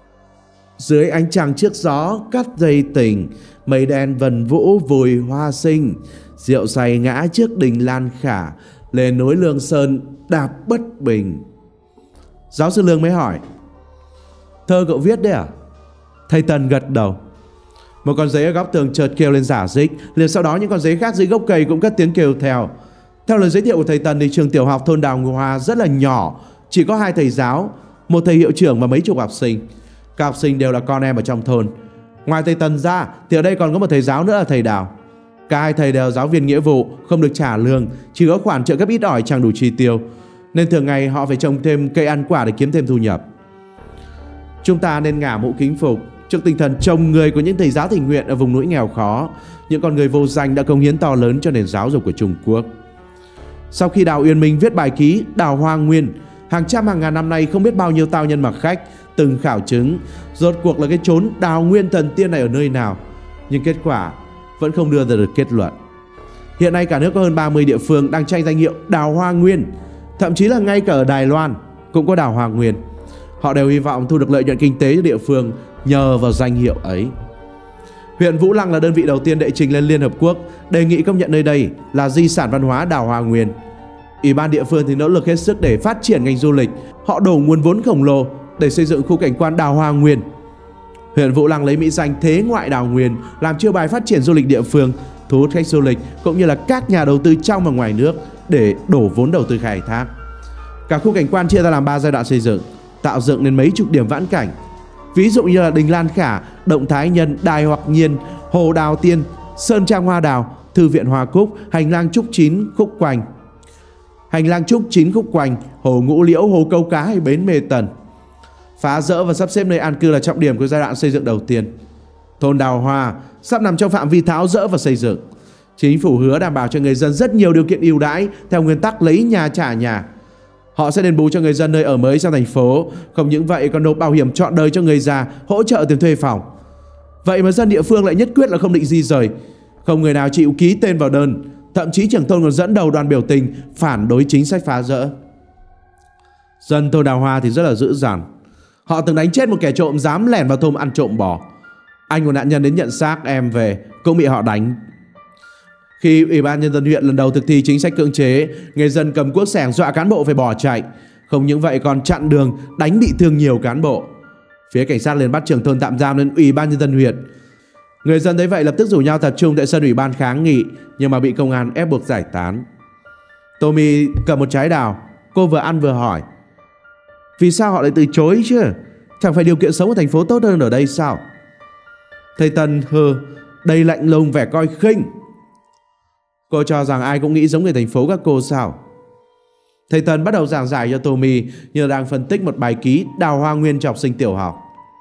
Dưới ánh trăng trước gió cắt dây tình, mây đen vần vũ vùi hoa sinh, rượu say ngã trước đình Lan Khả, lên núi Lương Sơn đạp bất bình. Giáo sư Lương mới hỏi: Thơ cậu viết đấy à? Thầy Tần gật đầu. Một con giấy ở góc tường chợt kêu lên rả rích, liền sau đó những con giấy khác dưới gốc cây cũng cất tiếng kêu theo. Theo lời giới thiệu của thầy Tần thì trường tiểu học thôn Đào Hoa rất là nhỏ, chỉ có 2 thầy giáo, một thầy hiệu trưởng và mấy chục học sinh. Các học sinh đều là con em ở trong thôn. Ngoài thầy Tần ra thì ở đây còn có một thầy giáo nữa là thầy Đào. Cả 2 thầy đều là giáo viên nghĩa vụ, không được trả lương, chỉ có khoản trợ cấp ít ỏi chẳng đủ chi tiêu, nên thường ngày họ phải trồng thêm cây ăn quả để kiếm thêm thu nhập. Chúng ta nên ngả mũ kính phục trước tinh thần trồng người của những thầy giáo tình nguyện ở vùng núi nghèo khó, những con người vô danh đã cống hiến to lớn cho nền giáo dục của Trung Quốc. Sau khi Đào Uyên Minh viết bài ký Đào Hoa Nguyên, hàng trăm hàng ngàn năm nay không biết bao nhiêu tao nhân mặc khách từng khảo chứng rốt cuộc là cái chốn Đào Nguyên thần tiên này ở nơi nào, nhưng kết quả vẫn không đưa ra được kết luận. Hiện nay cả nước có hơn 30 địa phương đang tranh danh hiệu Đào Hoa Nguyên, thậm chí là ngay cả ở Đài Loan cũng có Đào Hoa Nguyên. Họ đều hy vọng thu được lợi nhuận kinh tế cho địa phương nhờ vào danh hiệu ấy. Huyện Vũ Lăng là đơn vị đầu tiên đệ trình lên Liên Hợp Quốc đề nghị công nhận nơi đây là di sản văn hóa Đào Hoa Nguyên. Ủy ban địa phương thì nỗ lực hết sức để phát triển ngành du lịch. Họ đổ nguồn vốn khổng lồ để xây dựng khu cảnh quan Đào Hoa Nguyên. Huyện Vũ Lăng lấy mỹ danh Thế Ngoại Đào Nguyên làm chiêu bài phát triển du lịch địa phương, thu hút khách du lịch cũng như là các nhà đầu tư trong và ngoài nước để đổ vốn đầu tư khai thác. Cả khu cảnh quan chia ra làm 3 giai đoạn xây dựng, tạo dựng nên mấy chục điểm vãn cảnh. Ví dụ như là đình Lan Khả, động Thái Nhân, đài Hoặc Nhiên, hồ Đào Tiên, sơn trang hoa đào, thư viện Hoa Cúc, hành lang Trúc Chín khúc quanh. Hành lang Trúc Chín khúc quanh, hồ Ngũ Liễu, hồ Câu Cá hay bến Mê Tần. Phá dỡ và sắp xếp nơi an cư là trọng điểm của giai đoạn xây dựng đầu tiên. Thôn Đào Hoa sắp nằm trong phạm vi tháo dỡ và xây dựng. Chính phủ hứa đảm bảo cho người dân rất nhiều điều kiện ưu đãi theo nguyên tắc lấy nhà trả nhà. Họ sẽ đền bù cho người dân nơi ở mới trong thành phố. Không những vậy còn nộp bảo hiểm trọn đời cho người già, hỗ trợ tiền thuê phòng. Vậy mà dân địa phương lại nhất quyết là không định di rời. Không người nào chịu ký tên vào đơn. Thậm chí trưởng thôn còn dẫn đầu đoàn biểu tình phản đối chính sách phá rỡ. Dân thôn Đào Hoa thì rất là dữ dằn. Họ từng đánh chết một kẻ trộm dám lẻn vào thôn ăn trộm bò. Anh của nạn nhân đến nhận xác em về cũng bị họ đánh. Khi Ủy ban Nhân dân huyện lần đầu thực thi chính sách cưỡng chế, người dân cầm cuốc xẻng dọa cán bộ phải bỏ chạy. Không những vậy còn chặn đường, đánh bị thương nhiều cán bộ. Phía cảnh sát liền bắt trưởng thôn tạm giam lên Ủy ban Nhân dân huyện. Người dân thấy vậy lập tức rủ nhau tập trung tại sân ủy ban kháng nghị, nhưng mà bị công an ép buộc giải tán. Tommy cầm một trái đào, cô vừa ăn vừa hỏi: vì sao họ lại từ chối chứ? Chẳng phải điều kiện sống ở thành phố tốt hơn ở đây sao? Thầy Tân đầy lạnh lùng vẻ coi khinh. Cô cho rằng ai cũng nghĩ giống người thành phố các cô sao? Thầy Tân bắt đầu giảng giải cho Tommy như đang phân tích một bài ký Đào Hoa Nguyên cho học sinh tiểu học.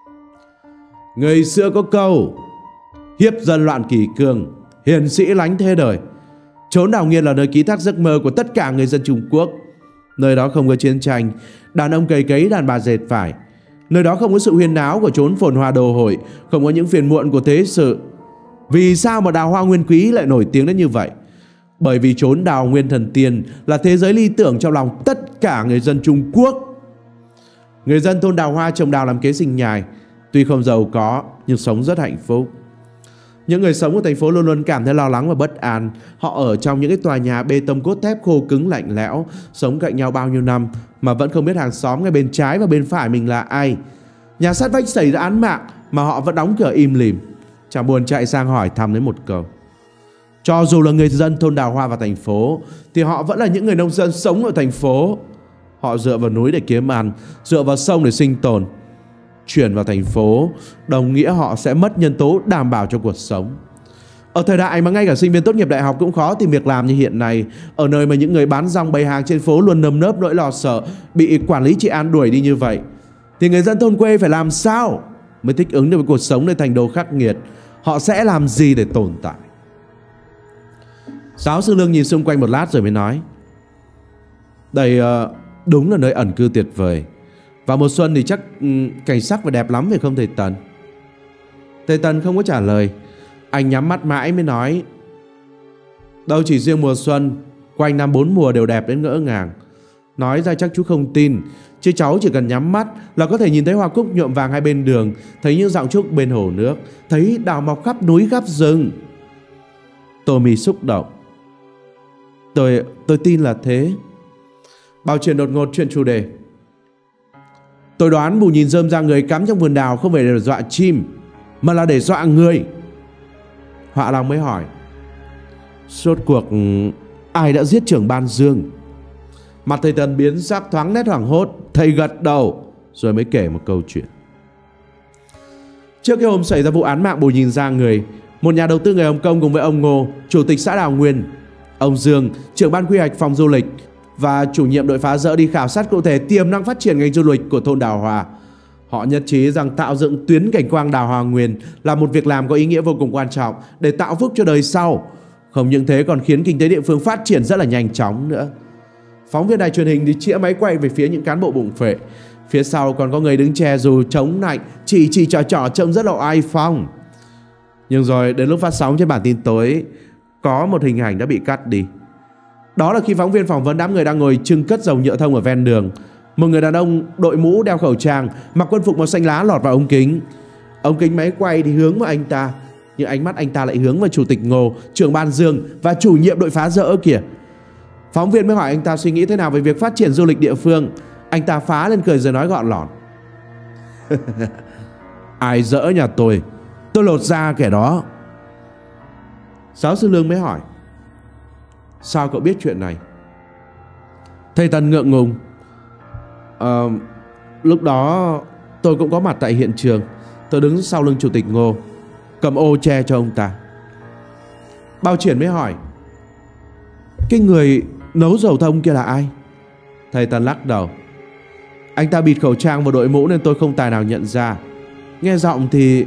Người xưa có câu: hiếp dân loạn kỷ cương, hiền sĩ lánh thế đời. Chốn Đào Nguyên là nơi ký thác giấc mơ của tất cả người dân Trung Quốc. Nơi đó không có chiến tranh, đàn ông cày cấy, đàn bà dệt vải. Nơi đó không có sự huyên náo của chốn phồn hoa đồ hội, không có những phiền muộn của thế sự. Vì sao mà Đào Hoa Nguyên Quý lại nổi tiếng đến như vậy? Bởi vì chốn Đào Nguyên Thần Tiên là thế giới lý tưởng trong lòng tất cả người dân Trung Quốc. Người dân thôn Đào Hoa trồng đào làm kế sinh nhai, tuy không giàu có nhưng sống rất hạnh phúc. Những người sống ở thành phố luôn luôn cảm thấy lo lắng và bất an. Họ ở trong những cái tòa nhà bê tông cốt thép khô cứng lạnh lẽo, sống cạnh nhau bao nhiêu năm mà vẫn không biết hàng xóm ngay bên trái và bên phải mình là ai. Nhà sát vách xảy ra án mạng mà họ vẫn đóng cửa im lìm, chẳng buồn chạy sang hỏi thăm đến một câu. Cho dù là người dân thôn Đào Hoa và thành phố thì họ vẫn là những người nông dân sống ở thành phố. Họ dựa vào núi để kiếm ăn, dựa vào sông để sinh tồn. Chuyển vào thành phố đồng nghĩa họ sẽ mất nhân tố đảm bảo cho cuộc sống. Ở thời đại mà ngay cả sinh viên tốt nghiệp đại học cũng khó tìm việc làm như hiện nay, ở nơi mà những người bán rong bày hàng trên phố luôn nơm nớp nỗi lo sợ bị quản lý trị an đuổi đi như vậy, thì người dân thôn quê phải làm sao mới thích ứng được với cuộc sống nơi thành đô khắc nghiệt? Họ sẽ làm gì để tồn tại? Giáo sư Lương nhìn xung quanh một lát rồi mới nói: đây đúng là nơi ẩn cư tuyệt vời. Vào mùa xuân thì chắc cảnh sắc phải đẹp lắm phải không thầy Tần? Thầy Tần không có trả lời. Anh nhắm mắt mãi mới nói: đâu chỉ riêng mùa xuân, quanh năm 4 mùa đều đẹp đến ngỡ ngàng. Nói ra chắc chú không tin, chứ cháu chỉ cần nhắm mắt là có thể nhìn thấy hoa cúc nhuộm vàng hai bên đường, thấy những dạo trúc bên hồ nước, thấy đào mọc khắp núi khắp rừng. Tommy xúc động. Tôi tin là thế. Bảo Triển đột ngột chuyển chủ đề. Tôi đoán bù nhìn rơm ra người cắm trong vườn đào không phải để dọa chim, mà là để dọa người. Họa Long mới hỏi: rốt cuộc ai đã giết trưởng ban Dương? Mặt thầy Tần biến sắc thoáng nét hoảng hốt. Thầy gật đầu rồi mới kể một câu chuyện. Trước cái hôm xảy ra vụ án mạng bù nhìn ra người, một nhà đầu tư người Hồng Kông cùng với ông Ngô, chủ tịch xã Đào Nguyên, ông Dương, trưởng ban quy hoạch phòng du lịch và chủ nhiệm đội phá rỡ đi khảo sát cụ thể tiềm năng phát triển ngành du lịch của thôn Đào Hoa. Họ nhất trí rằng tạo dựng tuyến cảnh quang Đào Hoa Nguyên là một việc làm có ý nghĩa vô cùng quan trọng để tạo phúc cho đời sau. Không những thế còn khiến kinh tế địa phương phát triển rất là nhanh chóng nữa. Phóng viên đài truyền hình thì chĩa máy quay về phía những cán bộ bụng phệ. Phía sau còn có người đứng che dù chống lạnh, chỉ trò trông rất là oai phong. Nhưng rồi đến lúc phát sóng trên bản tin tối, có một hình ảnh đã bị cắt đi. Đó là khi phóng viên phỏng vấn đám người đang ngồi trưng cất dầu nhựa thông ở ven đường. Một người đàn ông đội mũ đeo khẩu trang, mặc quân phục màu xanh lá lọt vào ống kính. Ống kính máy quay thì hướng vào anh ta, nhưng ánh mắt anh ta lại hướng vào chủ tịch Ngô, trưởng ban Dương và chủ nhiệm đội phá rỡ kìa. Phóng viên mới hỏi anh ta suy nghĩ thế nào về việc phát triển du lịch địa phương. Anh ta phá lên cười rồi nói gọn lỏn: ai dỡ nhà tôi lột da kẻ đó. Giáo sư Lương mới hỏi: sao cậu biết chuyện này? Thầy Tần ngượng ngùng: lúc đó tôi cũng có mặt tại hiện trường. Tôi đứng sau lưng chủ tịch Ngô, cầm ô che cho ông ta. Bảo Triển mới hỏi: cái người nấu dầu thông kia là ai? Thầy Tần lắc đầu: anh ta bịt khẩu trang và đội mũ nên tôi không tài nào nhận ra. Nghe giọng thì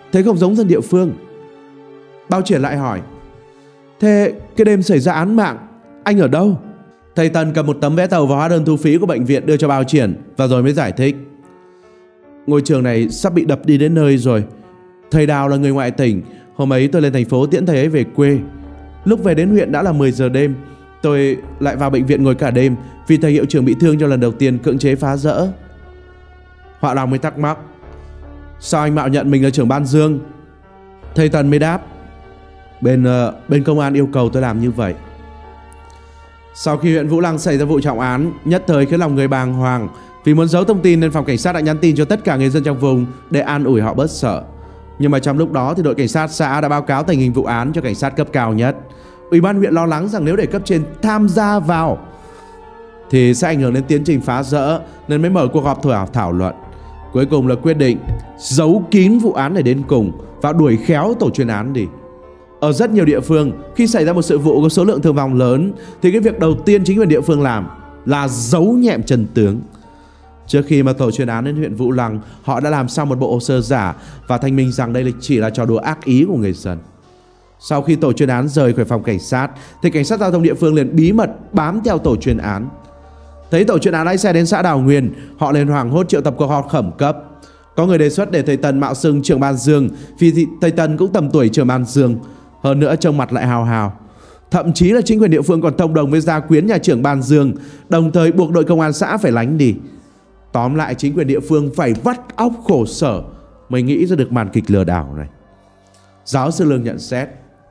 Thế không giống dân địa phương. Bao Triển lại hỏi: Thế cái đêm xảy ra án mạng, anh ở đâu? Thầy Tần cầm một tấm vé tàu và hóa đơn thu phí của bệnh viện đưa cho Bao Triển, và rồi mới giải thích: Ngôi trường này sắp bị đập đi đến nơi rồi. Thầy Đào là người ngoại tỉnh. Hôm ấy tôi lên thành phố tiễn thầy ấy về quê. Lúc về đến huyện đã là 10 giờ đêm. Tôi lại vào bệnh viện ngồi cả đêm vì thầy hiệu trưởng bị thương cho lần đầu tiên cưỡng chế phá rỡ. Họa Long mới thắc mắc: Sao anh mạo nhận mình là trưởng ban Dương? Thầy Tần mới đáp: Bên công an yêu cầu tôi làm như vậy. Sau khi huyện Vũ Lăng xảy ra vụ trọng án, nhất thời khiến lòng người bàng hoàng. Vì muốn giấu thông tin nên phòng cảnh sát đã nhắn tin cho tất cả người dân trong vùng để an ủi họ bớt sợ. Nhưng mà trong lúc đó thì đội cảnh sát xã đã báo cáo tình hình vụ án cho cảnh sát cấp cao nhất. Ủy ban huyện lo lắng rằng nếu để cấp trên tham gia vào thì sẽ ảnh hưởng đến tiến trình phá rỡ, nên mới mở cuộc họp thảo luận. Cuối cùng là quyết định giấu kín vụ án này đến cùng và đuổi khéo tổ chuyên án đi. Ở rất nhiều địa phương, khi xảy ra một sự vụ có số lượng thương vong lớn thì cái việc đầu tiên chính quyền địa phương làm là giấu nhẹm chân tướng. Trước khi mà tổ chuyên án đến huyện Vũ Lăng, họ đã làm xong một bộ hồ sơ giả và thanh minh rằng đây chỉ là trò đùa ác ý của người dân. Sau khi tổ chuyên án rời khỏi phòng cảnh sát thì cảnh sát giao thông địa phương liền bí mật bám theo tổ chuyên án. Thấy tổ chuyên án lái xe đến xã Đào Nguyên, họ liền hoảng hốt triệu tập cuộc họp khẩn cấp. Có người đề xuất để thầy Tần mạo xưng trưởng ban Dương, vì thầy Tần cũng tầm tuổi trưởng ban Dương, hơn nữa trông mặt lại hào hào. Thậm chí là chính quyền địa phương còn thông đồng với gia quyến nhà trưởng ban Dương, đồng thời buộc đội công an xã phải lánh đi. Tóm lại chính quyền địa phương phải vắt óc khổ sở mới nghĩ ra được màn kịch lừa đảo này. Giáo sư Lương nhận xét: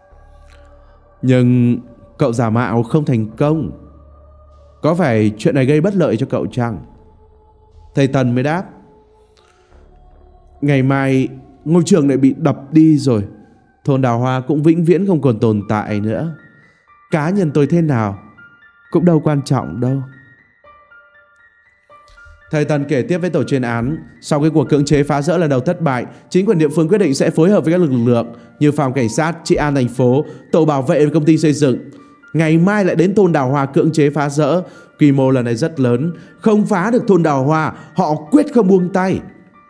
Nhưng cậu giả mạo không thành công. Có phải chuyện này gây bất lợi cho cậu chăng? Thầy Tần mới đáp: Ngày mai ngôi trường lại bị đập đi rồi, thôn Đào Hoa cũng vĩnh viễn không còn tồn tại nữa. Cá nhân tôi thế nào cũng đâu quan trọng đâu. Thầy Tần kể tiếp với tổ chuyên án: Sau cái cuộc cưỡng chế phá rỡ lần đầu thất bại, chính quyền địa phương quyết định sẽ phối hợp với các lực lượng như phòng cảnh sát, trị an thành phố, tổ bảo vệ và công ty xây dựng. Ngày mai lại đến thôn Đào Hoa cưỡng chế phá rỡ. Quy mô lần này rất lớn, không phá được thôn Đào Hoa, họ quyết không buông tay.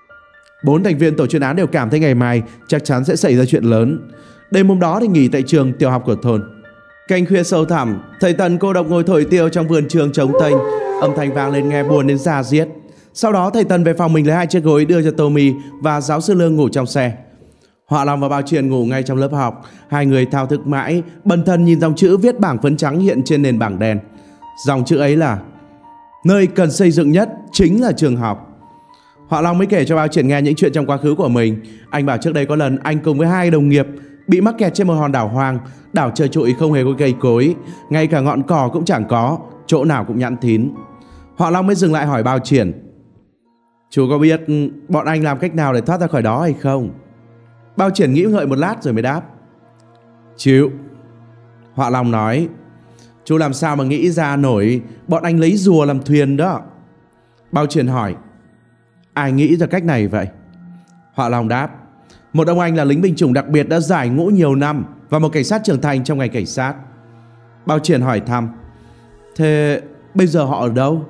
4 thành viên tổ chuyên án đều cảm thấy ngày mai chắc chắn sẽ xảy ra chuyện lớn. Đêm hôm đó thì nghỉ tại trường tiểu học của thôn. Canh khuya sâu thẳm, thầy Tần cô độc ngồi thổi tiêu trong vườn trường trống tênh. Âm thanh vang lên nghe buồn đến da diết. Sau đó thầy Tần về phòng mình lấy 2 chiếc gối đưa cho Tommy và giáo sư Lương ngủ trong xe. Họa Long và Bao Triển ngủ ngay trong lớp học. Hai người thao thức mãi, bần thần nhìn dòng chữ viết bảng phấn trắng hiện trên nền bảng đen. Dòng chữ ấy là: Nơi cần xây dựng nhất chính là trường học. Họa Long mới kể cho Bao Triển nghe những chuyện trong quá khứ của mình. Anh bảo trước đây có lần anh cùng với 2 đồng nghiệp bị mắc kẹt trên một hòn đảo hoang. Đảo trơ trụi không hề có cây cối, ngay cả ngọn cỏ cũng chẳng có, chỗ nào cũng nhẵn thín. Họa Long mới dừng lại hỏi Bao Triển: Chú có biết bọn anh làm cách nào để thoát ra khỏi đó hay không? Bao Triển nghĩ ngợi một lát rồi mới đáp: Chịu. Họa Long nói: Chú làm sao mà nghĩ ra nổi bọn anh lấy rùa làm thuyền đó. Bao Triển hỏi: Ai nghĩ ra cách này vậy? Họa Long đáp: Một ông anh là lính binh chủng đặc biệt đã giải ngũ nhiều năm và một cảnh sát trưởng thành trong ngành cảnh sát. Bao Triển hỏi thăm: Thế bây giờ họ ở đâu?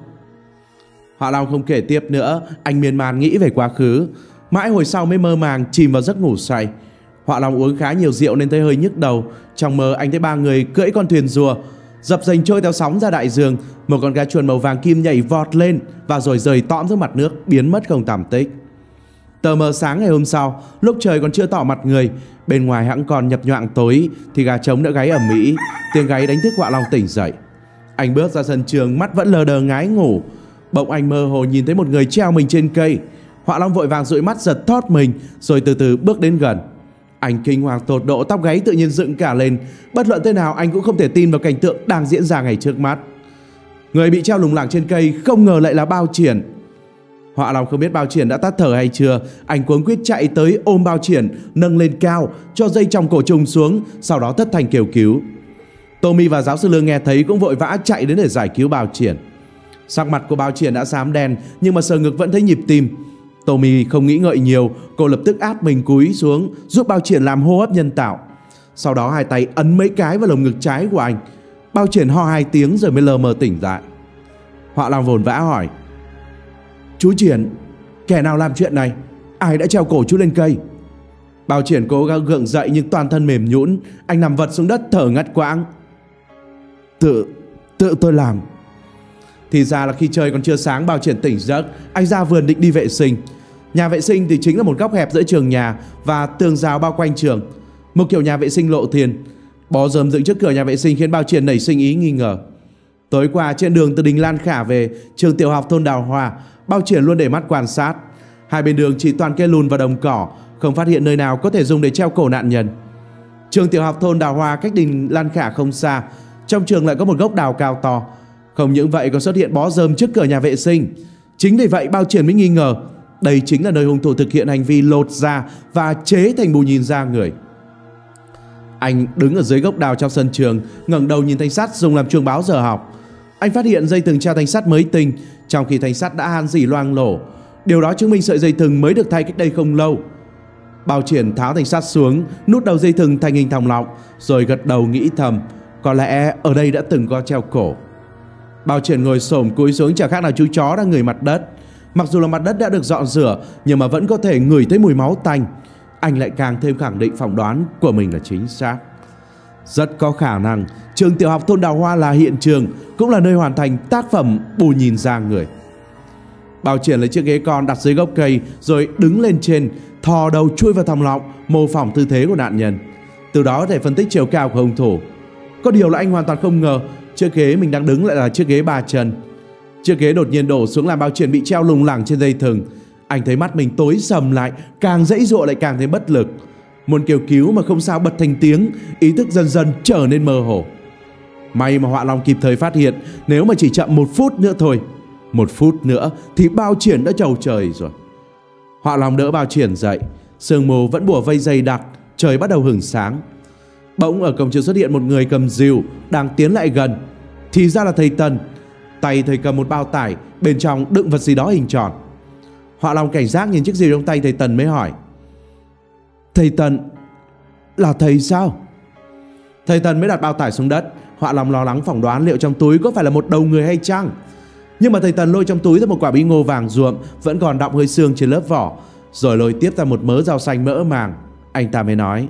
Họa Long không kể tiếp nữa. Anh miên man nghĩ về quá khứ. Mãi hồi sau mới mơ màng chìm vào giấc ngủ say. Họa Long uống khá nhiều rượu nên thấy hơi nhức đầu. Trong mơ anh thấy 3 người cưỡi con thuyền rùa dập dềnh trôi theo sóng ra đại dương. Một con cá chuồn màu vàng kim nhảy vọt lên và rồi rời tõm xuống mặt nước, biến mất không tăm tích. Tờ mờ sáng ngày hôm sau, lúc trời còn chưa tỏ mặt người, bên ngoài hẵng còn nhập nhoạng tối, thì gà trống đã gáy ầm ĩ. Tiếng gáy đánh thức Họa Long tỉnh dậy. Anh bước ra sân trường, mắt vẫn lờ đờ ngái ngủ. Bỗng anh mơ hồ nhìn thấy một người treo mình trên cây. Họa Long vội vàng dụi mắt giật thót mình, rồi từ từ bước đến gần. Anh kinh hoàng tột độ, tóc gáy tự nhiên dựng cả lên. Bất luận thế nào anh cũng không thể tin vào cảnh tượng đang diễn ra ngay trước mắt. Người bị treo lủng lẳng trên cây không ngờ lại là Bao Triển. Họa Long không biết Bao Triển đã tắt thở hay chưa. Anh cuống quýt chạy tới ôm Bao Triển, nâng lên cao, cho dây trong cổ trùng xuống, sau đó thất thanh kêu cứu. Tommy và giáo sư Lương nghe thấy cũng vội vã chạy đến để giải cứu Bao Triển. Sắc mặt của Bao Triển đã xám đen, nhưng mà sờ ngực vẫn thấy nhịp tim. Tommy không nghĩ ngợi nhiều, cô lập tức áp mình cúi xuống giúp Bao Triển làm hô hấp nhân tạo. Sau đó 2 tay ấn mấy cái vào lồng ngực trái của anh. Bao Triển ho 2 tiếng rồi mới lờ mờ tỉnh dậy. Họa Long vồn vã hỏi: Chú Triển, kẻ nào làm chuyện này? Ai đã treo cổ chú lên cây? Bao Triển cố gắng gượng dậy nhưng toàn thân mềm nhũn, anh nằm vật xuống đất thở ngắt quãng. Tự tôi làm. Thì ra là khi trời còn chưa sáng, Bao Triển tỉnh giấc, anh ra vườn định đi vệ sinh. Nhà vệ sinh thì chính là một góc hẹp giữa trường nhà và tường rào bao quanh trường, một kiểu nhà vệ sinh lộ thiên. Bó rơm dựng trước cửa nhà vệ sinh khiến Bao Triển nảy sinh ý nghi ngờ. Tối qua trên đường từ Đình Lan Khả về trường tiểu học thôn Đào Hoa, Bao Triển luôn để mắt quan sát. Hai bên đường chỉ toàn cây lùn và đồng cỏ, không phát hiện nơi nào có thể dùng để treo cổ nạn nhân. Trường tiểu học thôn Đào Hoa cách Đình Lan Khả không xa, trong trường lại có một gốc đào cao to. Không những vậy còn xuất hiện bó rơm trước cửa nhà vệ sinh. Chính vì vậy Bao Triển mới nghi ngờ đây chính là nơi hung thủ thực hiện hành vi lột da và chế thành bù nhìn da người. Anh đứng ở dưới gốc đào trong sân trường, ngẩng đầu nhìn thanh sắt dùng làm chuông báo giờ học. Anh phát hiện dây thừng treo thanh sắt mới tinh, trong khi thanh sắt đã han rỉ loang lổ. Điều đó chứng minh sợi dây thừng mới được thay cách đây không lâu. Bao Triển tháo thanh sắt xuống, nút đầu dây thừng thành hình thòng lọng, rồi gật đầu nghĩ thầm, có lẽ ở đây đã từng có treo cổ. Bao Triển ngồi xổm cúi xuống, chẳng khác nào chú chó đang ngửi mặt đất. Mặc dù là mặt đất đã được dọn rửa, nhưng mà vẫn có thể ngửi thấy mùi máu tanh. Anh lại càng thêm khẳng định phỏng đoán của mình là chính xác. Rất có khả năng trường tiểu học thôn Đào Hoa là hiện trường, cũng là nơi hoàn thành tác phẩm bù nhìn da người. Bao Triển lấy chiếc ghế con đặt dưới gốc cây, rồi đứng lên trên, thò đầu chui vào thòng lọng, mô phỏng tư thế của nạn nhân. Từ đó có thể phân tích chiều cao của hung thủ. Có điều là anh hoàn toàn không ngờ chiếc ghế mình đang đứng lại là chiếc ghế 3 chân. Chiếc ghế đột nhiên đổ xuống làm Bao Triển bị treo lủng lẳng trên dây thừng. Anh thấy mắt mình tối sầm lại, càng giãy giụa lại càng thấy bất lực. Muốn kêu cứu mà không sao bật thành tiếng, ý thức dần dần trở nên mơ hồ. May mà Họa Long kịp thời phát hiện, nếu mà chỉ chậm 1 phút nữa thôi, 1 phút nữa thì Bao Triển đã chầu trời rồi. Họa Long đỡ Bao Triển dậy, sương mù vẫn bủa vây dày đặc, trời bắt đầu hửng sáng. Bỗng ở cổng trường xuất hiện một người cầm rìu đang tiến lại gần. Thì ra là thầy Tần. Tay thầy cầm một bao tải, bên trong đựng vật gì đó hình tròn. Họa Long cảnh giác nhìn chiếc rìu trong tay thầy Tần mới hỏi, thầy Tần, là thầy sao? Thầy Tần mới đặt bao tải xuống đất. Họa Long lo lắng phỏng đoán liệu trong túi có phải là một đầu người hay chăng. Nhưng mà thầy Tần lôi trong túi ra một quả bí ngô vàng ruộm, vẫn còn đọng hơi xương trên lớp vỏ, rồi lôi tiếp ra một mớ rau xanh mỡ màng. Anh ta mới nói,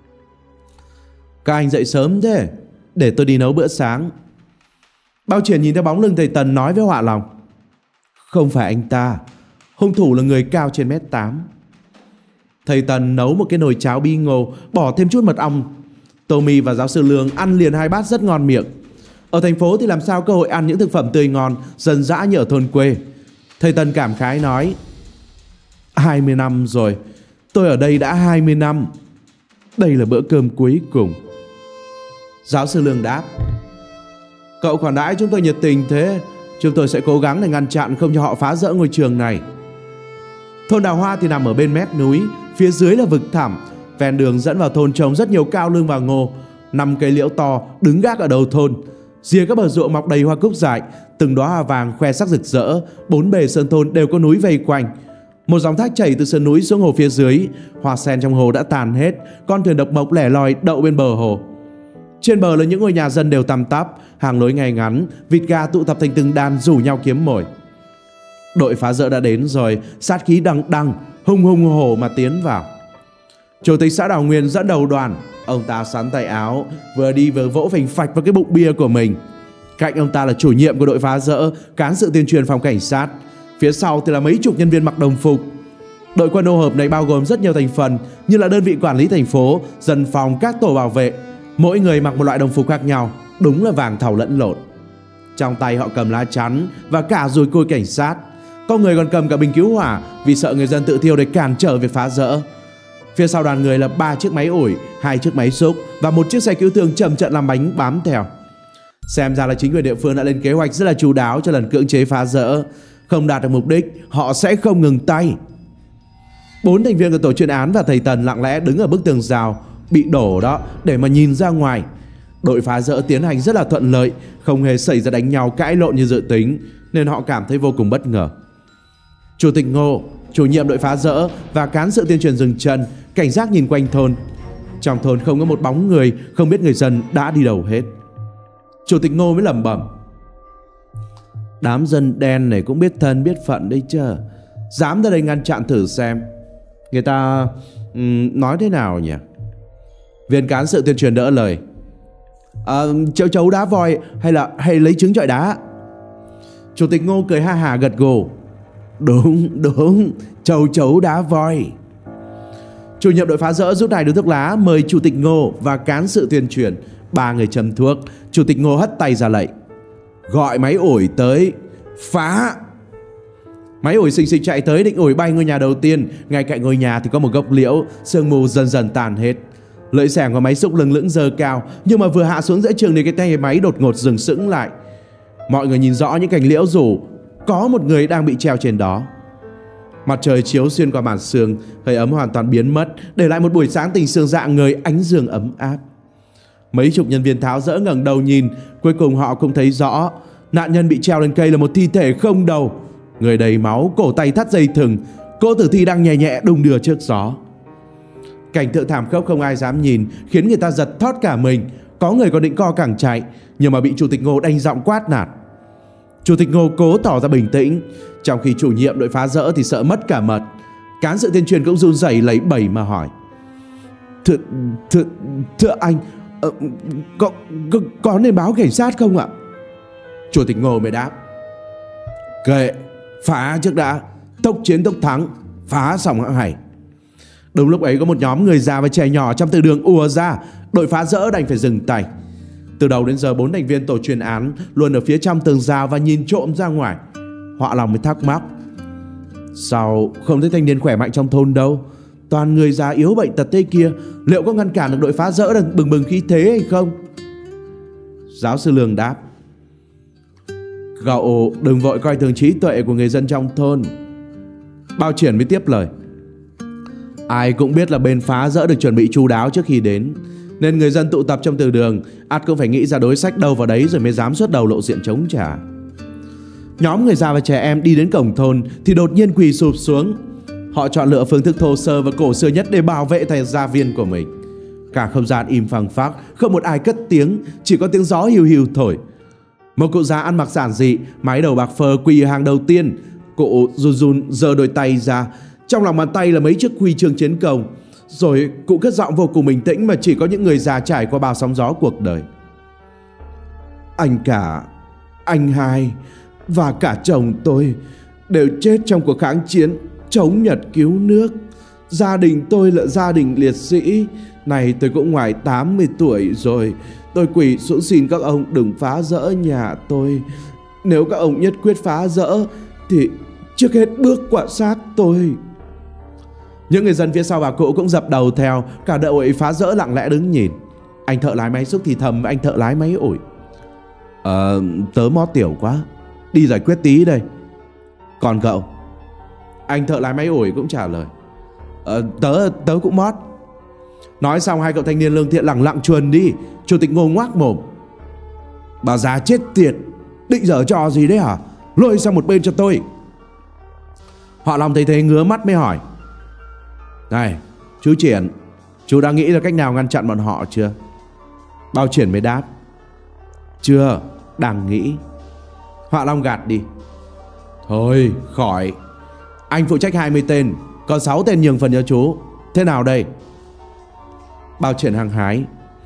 các anh dậy sớm thế, để tôi đi nấu bữa sáng. Bao Triển nhìn theo bóng lưng thầy Tần nói với Họa Long, không phải anh ta, hung thủ là người cao trên 1m8. Thầy Tần nấu một cái nồi cháo bí ngô, bỏ thêm chút mật ong. Tommy và giáo sư Lương ăn liền 2 bát rất ngon miệng. Ở thành phố thì làm sao cơ hội ăn những thực phẩm tươi ngon dân dã như ở thôn quê. Thầy Tần cảm khái nói, 20 năm rồi, tôi ở đây đã 20 năm. Đây là bữa cơm cuối cùng. Giáo sư Lương đáp, cậu khoản đãi chúng tôi nhiệt tình thế, chúng tôi sẽ cố gắng để ngăn chặn không cho họ phá rỡ ngôi trường này. Thôn Đào Hoa thì nằm ở bên mép núi, phía dưới là vực thẳm. Ven đường dẫn vào thôn trồng rất nhiều cao lương và ngô. 5 cây liễu to đứng gác ở đầu thôn. Rìa các bờ ruộng mọc đầy hoa cúc dại, từng đóa hoa vàng khoe sắc rực rỡ. 4 bề sơn thôn đều có núi vây quanh. Một dòng thác chảy từ sườn núi xuống hồ phía dưới. Hoa sen trong hồ đã tàn hết, con thuyền độc mộc lẻ loi đậu bên bờ hồ. Trên bờ là những ngôi nhà dân đều tăm tắp, hàng lối ngay ngắn, vịt gà tụ tập thành từng đàn rủ nhau kiếm mồi. Đội phá rỡ đã đến rồi, sát khí đằng đằng, hùng hùng hổ mà tiến vào. Chủ tịch xã Đào Nguyên dẫn đầu đoàn. Ông ta sắn tay áo, vừa đi vừa vỗ phành phạch vào cái bụng bia của mình. Cạnh ông ta là chủ nhiệm của đội phá rỡ, cán sự tuyên truyền phòng cảnh sát. Phía sau thì là mấy chục nhân viên mặc đồng phục. Đội quân ô hợp này bao gồm rất nhiều thành phần, như là đơn vị quản lý thành phố, dân phòng, các tổ bảo vệ. Mỗi người mặc một loại đồng phục khác nhau, đúng là vàng thau lẫn lộn. Trong tay họ cầm lá chắn và cả dùi cui cảnh sát. Có người còn cầm cả bình cứu hỏa vì sợ người dân tự thiêu để cản trở việc phá rỡ. Phía sau đoàn người là 3 chiếc máy ủi, 2 chiếc máy xúc và một chiếc xe cứu thương chậm chậm làm bánh bám theo. Xem ra là chính quyền địa phương đã lên kế hoạch rất là chu đáo cho lần cưỡng chế phá rỡ. Không đạt được mục đích, họ sẽ không ngừng tay. 4 thành viên của tổ chuyên án và thầy Tần lặng lẽ đứng ở bức tường rào bị đổ đó để mà nhìn ra ngoài. Đội phá rỡ tiến hành rất là thuận lợi, không hề xảy ra đánh nhau cãi lộn như dự tính, nên họ cảm thấy vô cùng bất ngờ. Chủ tịch Ngô, chủ nhiệm đội phá rỡ và cán sự tuyên truyền dừng chân, cảnh giác nhìn quanh thôn. Trong thôn không có một bóng người, không biết người dân đã đi đâu hết. Chủ tịch Ngô mới lẩm bẩm, đám dân đen này cũng biết thân biết phận đấy chứ, dám ra đây ngăn chặn thử xem. Người ta Nói thế nào nhỉ? Viên cán sự tuyên truyền đỡ lời. Chấu đá voi hay lấy trứng chọi đá? Chủ tịch Ngô cười ha hả gật gù. Đúng, chấu đá voi. Chủ nhiệm đội phá rỡ rút 2 điếu thuốc lá, mời chủ tịch Ngô và cán sự tuyên truyền. 3 người châm thuốc. Chủ tịch Ngô hất tay ra lệnh. Gọi máy ủi tới. Phá. Máy ủi xình xịch chạy tới định ủi bay ngôi nhà đầu tiên. Ngay cạnh ngôi nhà thì có một gốc liễu. Sương mù dần dần tàn hết. Lưỡi xẻng và máy xúc lừng lững giơ cao, nhưng mà vừa hạ xuống giữa trường thì cái tay máy đột ngột dừng sững lại. Mọi người nhìn rõ những cành liễu rủ, có một người đang bị treo trên đó. Mặt trời chiếu xuyên qua màn sương, hơi ấm hoàn toàn biến mất, để lại một buổi sáng tình sương dạng người ánh dương ấm áp. Mấy chục nhân viên tháo dỡ ngẩng đầu nhìn, cuối cùng họ cũng thấy rõ nạn nhân bị treo lên cây là một thi thể không đầu, người đầy máu, cổ tay thắt dây thừng, cỗ tử thi đang nhẹ nhẹ đung đưa trước gió. Cảnh tượng thảm khốc không ai dám nhìn, khiến người ta giật thót cả mình. Có người còn định co cẳng chạy, nhưng mà bị chủ tịch Ngô đanh giọng quát nạt. Chủ tịch Ngô cố tỏ ra bình tĩnh, trong khi chủ nhiệm đội phá rỡ thì sợ mất cả mật. Cán sự tuyên truyền cũng run rẩy lấy bẩy mà hỏi. Thưa anh, có nên báo cảnh sát không ạ? Chủ tịch Ngô mới đáp. Kệ, phá trước đã, tốc chiến tốc thắng, phá xong hãng hay. Đúng lúc ấy có một nhóm người già và trẻ nhỏ trong từ đường ùa ra, đội phá rỡ đành phải dừng tay. Từ đầu đến giờ 4 thành viên tổ chuyên án luôn ở phía trong tường rào và nhìn trộm ra ngoài. Họa lòng mới thắc mắc. Sao không thấy thanh niên khỏe mạnh trong thôn đâu? Toàn người già yếu bệnh tật thế kia, liệu có ngăn cản được đội phá rỡ đang bừng bừng khí thế hay không? Giáo sư Lương đáp. Cậu đừng vội coi thường trí tuệ của người dân trong thôn. Bao Triển mới tiếp lời. Ai cũng biết là bên phá rỡ được chuẩn bị chu đáo trước khi đến, nên người dân tụ tập trong từ đường ắt cũng phải nghĩ ra đối sách đâu vào đấy rồi mới dám xuất đầu lộ diện chống trả. Nhóm người già và trẻ em đi đến cổng thôn thì đột nhiên quỳ sụp xuống. Họ chọn lựa phương thức thô sơ và cổ xưa nhất để bảo vệ thành gia viên của mình. Cả không gian im phăng phắc, không một ai cất tiếng, chỉ có tiếng gió hiu hiu thổi. Một cụ già ăn mặc giản dị, mái đầu bạc phơ quỳ ở hàng đầu tiên. Cụ run run giơ đôi tay ra, trong lòng bàn tay là mấy chiếc huy chương chiến công. Rồi cụ cất giọng vô cùng bình tĩnh mà chỉ có những người già trải qua bao sóng gió cuộc đời. Anh cả, anh hai và cả chồng tôi đều chết trong cuộc kháng chiến chống Nhật cứu nước. Gia đình tôi là gia đình liệt sĩ. Này tôi cũng ngoài 80 tuổi rồi. Tôi quỳ xuống xin các ông đừng phá rỡ nhà tôi. Nếu các ông nhất quyết phá rỡ thì trước hết bước qua xác tôi. Những người dân phía sau bà cụ cũng dập đầu theo. Cả đội phá rỡ lặng lẽ đứng nhìn. Anh thợ lái máy xúc thì thầm với anh thợ lái máy ủi. Tớ mót tiểu quá, đi giải quyết tí đây. Còn cậu? Anh thợ lái máy ủi cũng trả lời. Tớ cũng mót. Nói xong hai cậu thanh niên lương thiện lẳng lặng chuồn đi. Chủ tịch Ngô ngoác mồm. Bà già chết tiệt, định giở trò gì đấy hả? Lôi sang một bên cho tôi. Họ Long thấy thế ngứa mắt mới hỏi. Này chú Triển, chú đã nghĩ ra cách nào ngăn chặn bọn họ chưa? Bao Triển mới đáp. Chưa, đang nghĩ. Họa Long gạt đi. Thôi khỏi, anh phụ trách 20 tên, còn 6 tên nhường phần cho chú. Thế nào đây? Bao Triển hăng hái.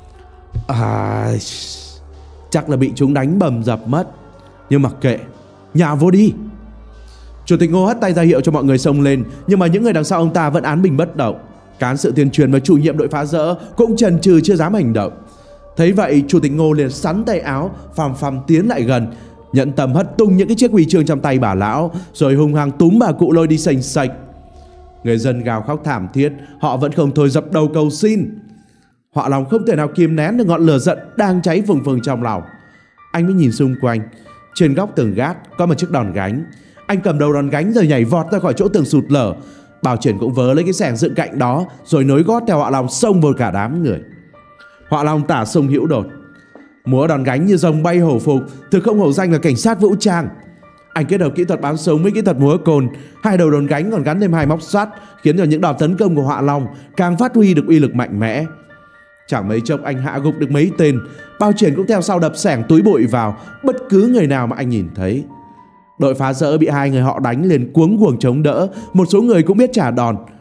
Chắc là bị chúng đánh bầm dập mất. Nhưng mặc kệ, nhào vô đi. Chủ tịch Ngô hất tay ra hiệu cho mọi người xông lên, nhưng mà những người đằng sau ông ta vẫn án bình bất động. Cán sự tuyên truyền và chủ nhiệm đội phá rỡ cũng chần chừ chưa dám hành động. Thấy vậy, chủ tịch Ngô liền sắn tay áo, phàm phàm tiến lại gần, nhận tầm hất tung những cái chiếc huy chương trong tay bà lão, rồi hung hăng túm bà cụ lôi đi sành sạch. Người dân gào khóc thảm thiết, họ vẫn không thôi dập đầu cầu xin. Họa Long không thể nào kìm nén được ngọn lửa giận đang cháy phừng phừng trong lòng. Anh mới nhìn xung quanh. Trên góc tường gác có một chiếc đòn gánh. Anh cầm đầu đòn gánh rồi nhảy vọt ra khỏi chỗ tường sụt lở. Bảo Triển cũng vớ lấy cái xẻng dựng cạnh đó, rồi nối gót theo Họa Long xông vào cả đám người. Họa Long tả sông hữu đột, múa đòn gánh như rồng bay hổ phục, thực không hổ danh là cảnh sát vũ trang. Anh kết hợp kỹ thuật bám sống với kỹ thuật múa cồn. Hai đầu đòn gánh còn gắn thêm 2 móc sắt, khiến cho những đòn tấn công của Họa Long càng phát huy được uy lực mạnh mẽ. Chẳng mấy chốc anh hạ gục được mấy tên. Bao Triển cũng theo sau đập xẻng túi bụi vào bất cứ người nào mà anh nhìn thấy. Đội phá rỡ bị 2 người họ đánh liền cuống cuồng chống đỡ. Một số người cũng biết trả đòn.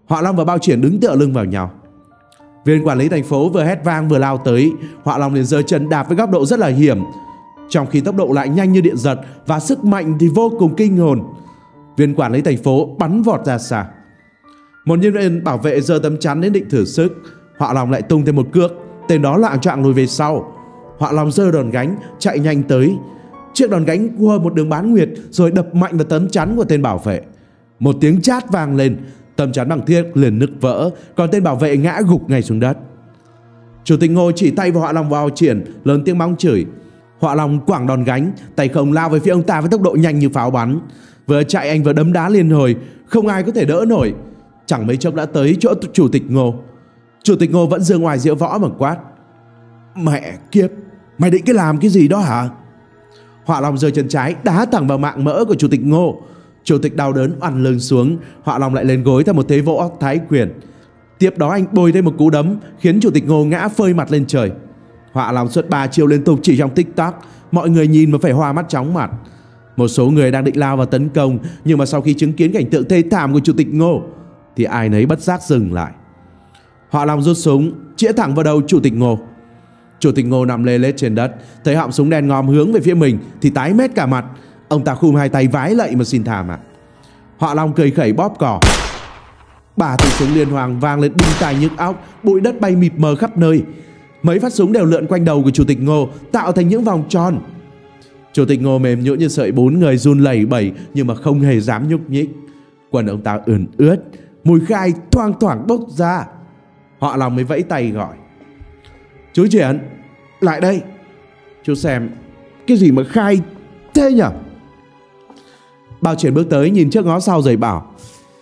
Họa Long và Bao Triển đứng tựa lưng vào nhau. Viên quản lý thành phố vừa hét vang vừa lao tới. Họa Long liền giơ chân đạp với góc độ rất là hiểm, trong khi tốc độ lại nhanh như điện giật và sức mạnh thì vô cùng kinh hồn. Viên quản lý thành phố bắn vọt ra xa. Một nhân viên bảo vệ giơ tấm chắn đến định thử sức. Họa Long lại tung thêm một cước, tên đó loạng choạng lùi về sau. Họa Long giơ đòn gánh chạy nhanh tới. Chiếc đòn gánh cua một đường bán nguyệt rồi đập mạnh vào tấm chắn của tên bảo vệ. Một tiếng chát vang lên, tấm chắn bằng thiết liền nứt vỡ, còn tên bảo vệ ngã gục ngay xuống đất. Chủ tịch Ngô chỉ tay vào Họa Long và Bao Triển, lớn tiếng mắng chửi. Họa Long quẳng đòn gánh, tay không lao về phía ông ta với tốc độ nhanh như pháo bắn. Vừa chạy anh vừa đấm đá liên hồi, không ai có thể đỡ nổi. Chẳng mấy chốc đã tới chỗ chủ tịch Ngô. Chủ tịch Ngô vẫn giơ ngoài diễu võ mà quát: "Mẹ kiếp, mày định cái làm cái gì đó hả?" Họa Long giơ chân trái đá thẳng vào mạng mỡ của chủ tịch Ngô. Chủ tịch đau đớn oằn lưng xuống. Họa Long lại lên gối theo một thế vỗ thái quyền. Tiếp đó anh bồi thêm một cú đấm khiến chủ tịch Ngô ngã phơi mặt lên trời. Họa Long xuất 3 chiêu liên tục chỉ trong tích tắc. Mọi người nhìn mà phải hoa mắt chóng mặt. Một số người đang định lao vào tấn công, nhưng mà sau khi chứng kiến cảnh tượng thê thảm của chủ tịch Ngô thì ai nấy bất giác dừng lại. Họa Long rút súng chĩa thẳng vào đầu chủ tịch Ngô. Chủ tịch Ngô nằm lê lết trên đất, thấy họng súng đen ngòm hướng về phía mình thì tái mét cả mặt. Ông ta khum hai tay vái lạy mà xin tha mạng. Họa Long cười khẩy bóp cò. 3 tiếng súng liên hoàn vang lên đinh tai nhức óc, bụi đất bay mịt mờ khắp nơi. Mấy phát súng đều lượn quanh đầu của chủ tịch Ngô, tạo thành những vòng tròn. Chủ tịch Ngô mềm nhũn như sợi bún, người run lẩy bẩy nhưng mà không hề dám nhúc nhích. Quần ông ta ươn ướt, mùi khai thoang thoảng bốc ra. Họa Long mới vẫy tay gọi: "Chú Triển, lại đây. Chú xem cái gì mà khai thế nhỉ?" Bao Triển bước tới nhìn trước ngó sau rồi bảo: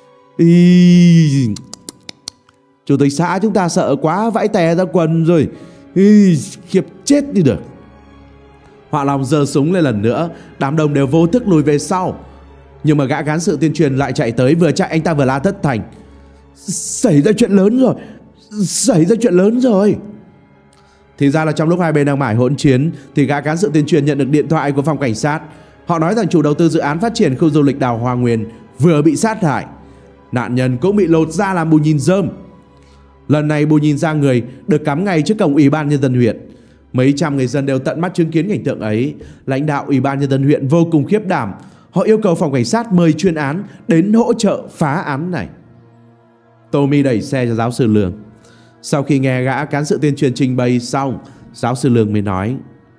"Chủ tịch xã chúng ta sợ quá vãi tè ra quần rồi. Khiếp chết đi được." Họa Long giơ súng lên lần nữa. Đám đông đều vô thức lùi về sau. Nhưng mà gã cán sự tuyên truyền lại chạy tới. Vừa chạy anh ta vừa la thất thành: Xảy ra chuyện lớn rồi, xảy ra chuyện lớn rồi." Thì ra là trong lúc hai bên đang mải hỗn chiến thì gã cán sự tuyên truyền nhận được điện thoại của phòng cảnh sát. Họ nói rằng chủ đầu tư dự án phát triển khu du lịch đảo Hoa Nguyên vừa bị sát hại. Nạn nhân cũng bị lột da làm bù nhìn rơm. Lần này bù nhìn da người được cắm ngay trước cổng Ủy ban Nhân dân huyện. Mấy trăm người dân đều tận mắt chứng kiến cảnh tượng ấy. Lãnh đạo Ủy ban Nhân dân huyện vô cùng khiếp đảm. Họ yêu cầu phòng cảnh sát mời chuyên án đến hỗ trợ phá án này. Tommy đẩy xe cho giáo sư Lương. Sau khi nghe gã cán sự tuyên truyền trình bày xong, giáo sư Lương mới nói: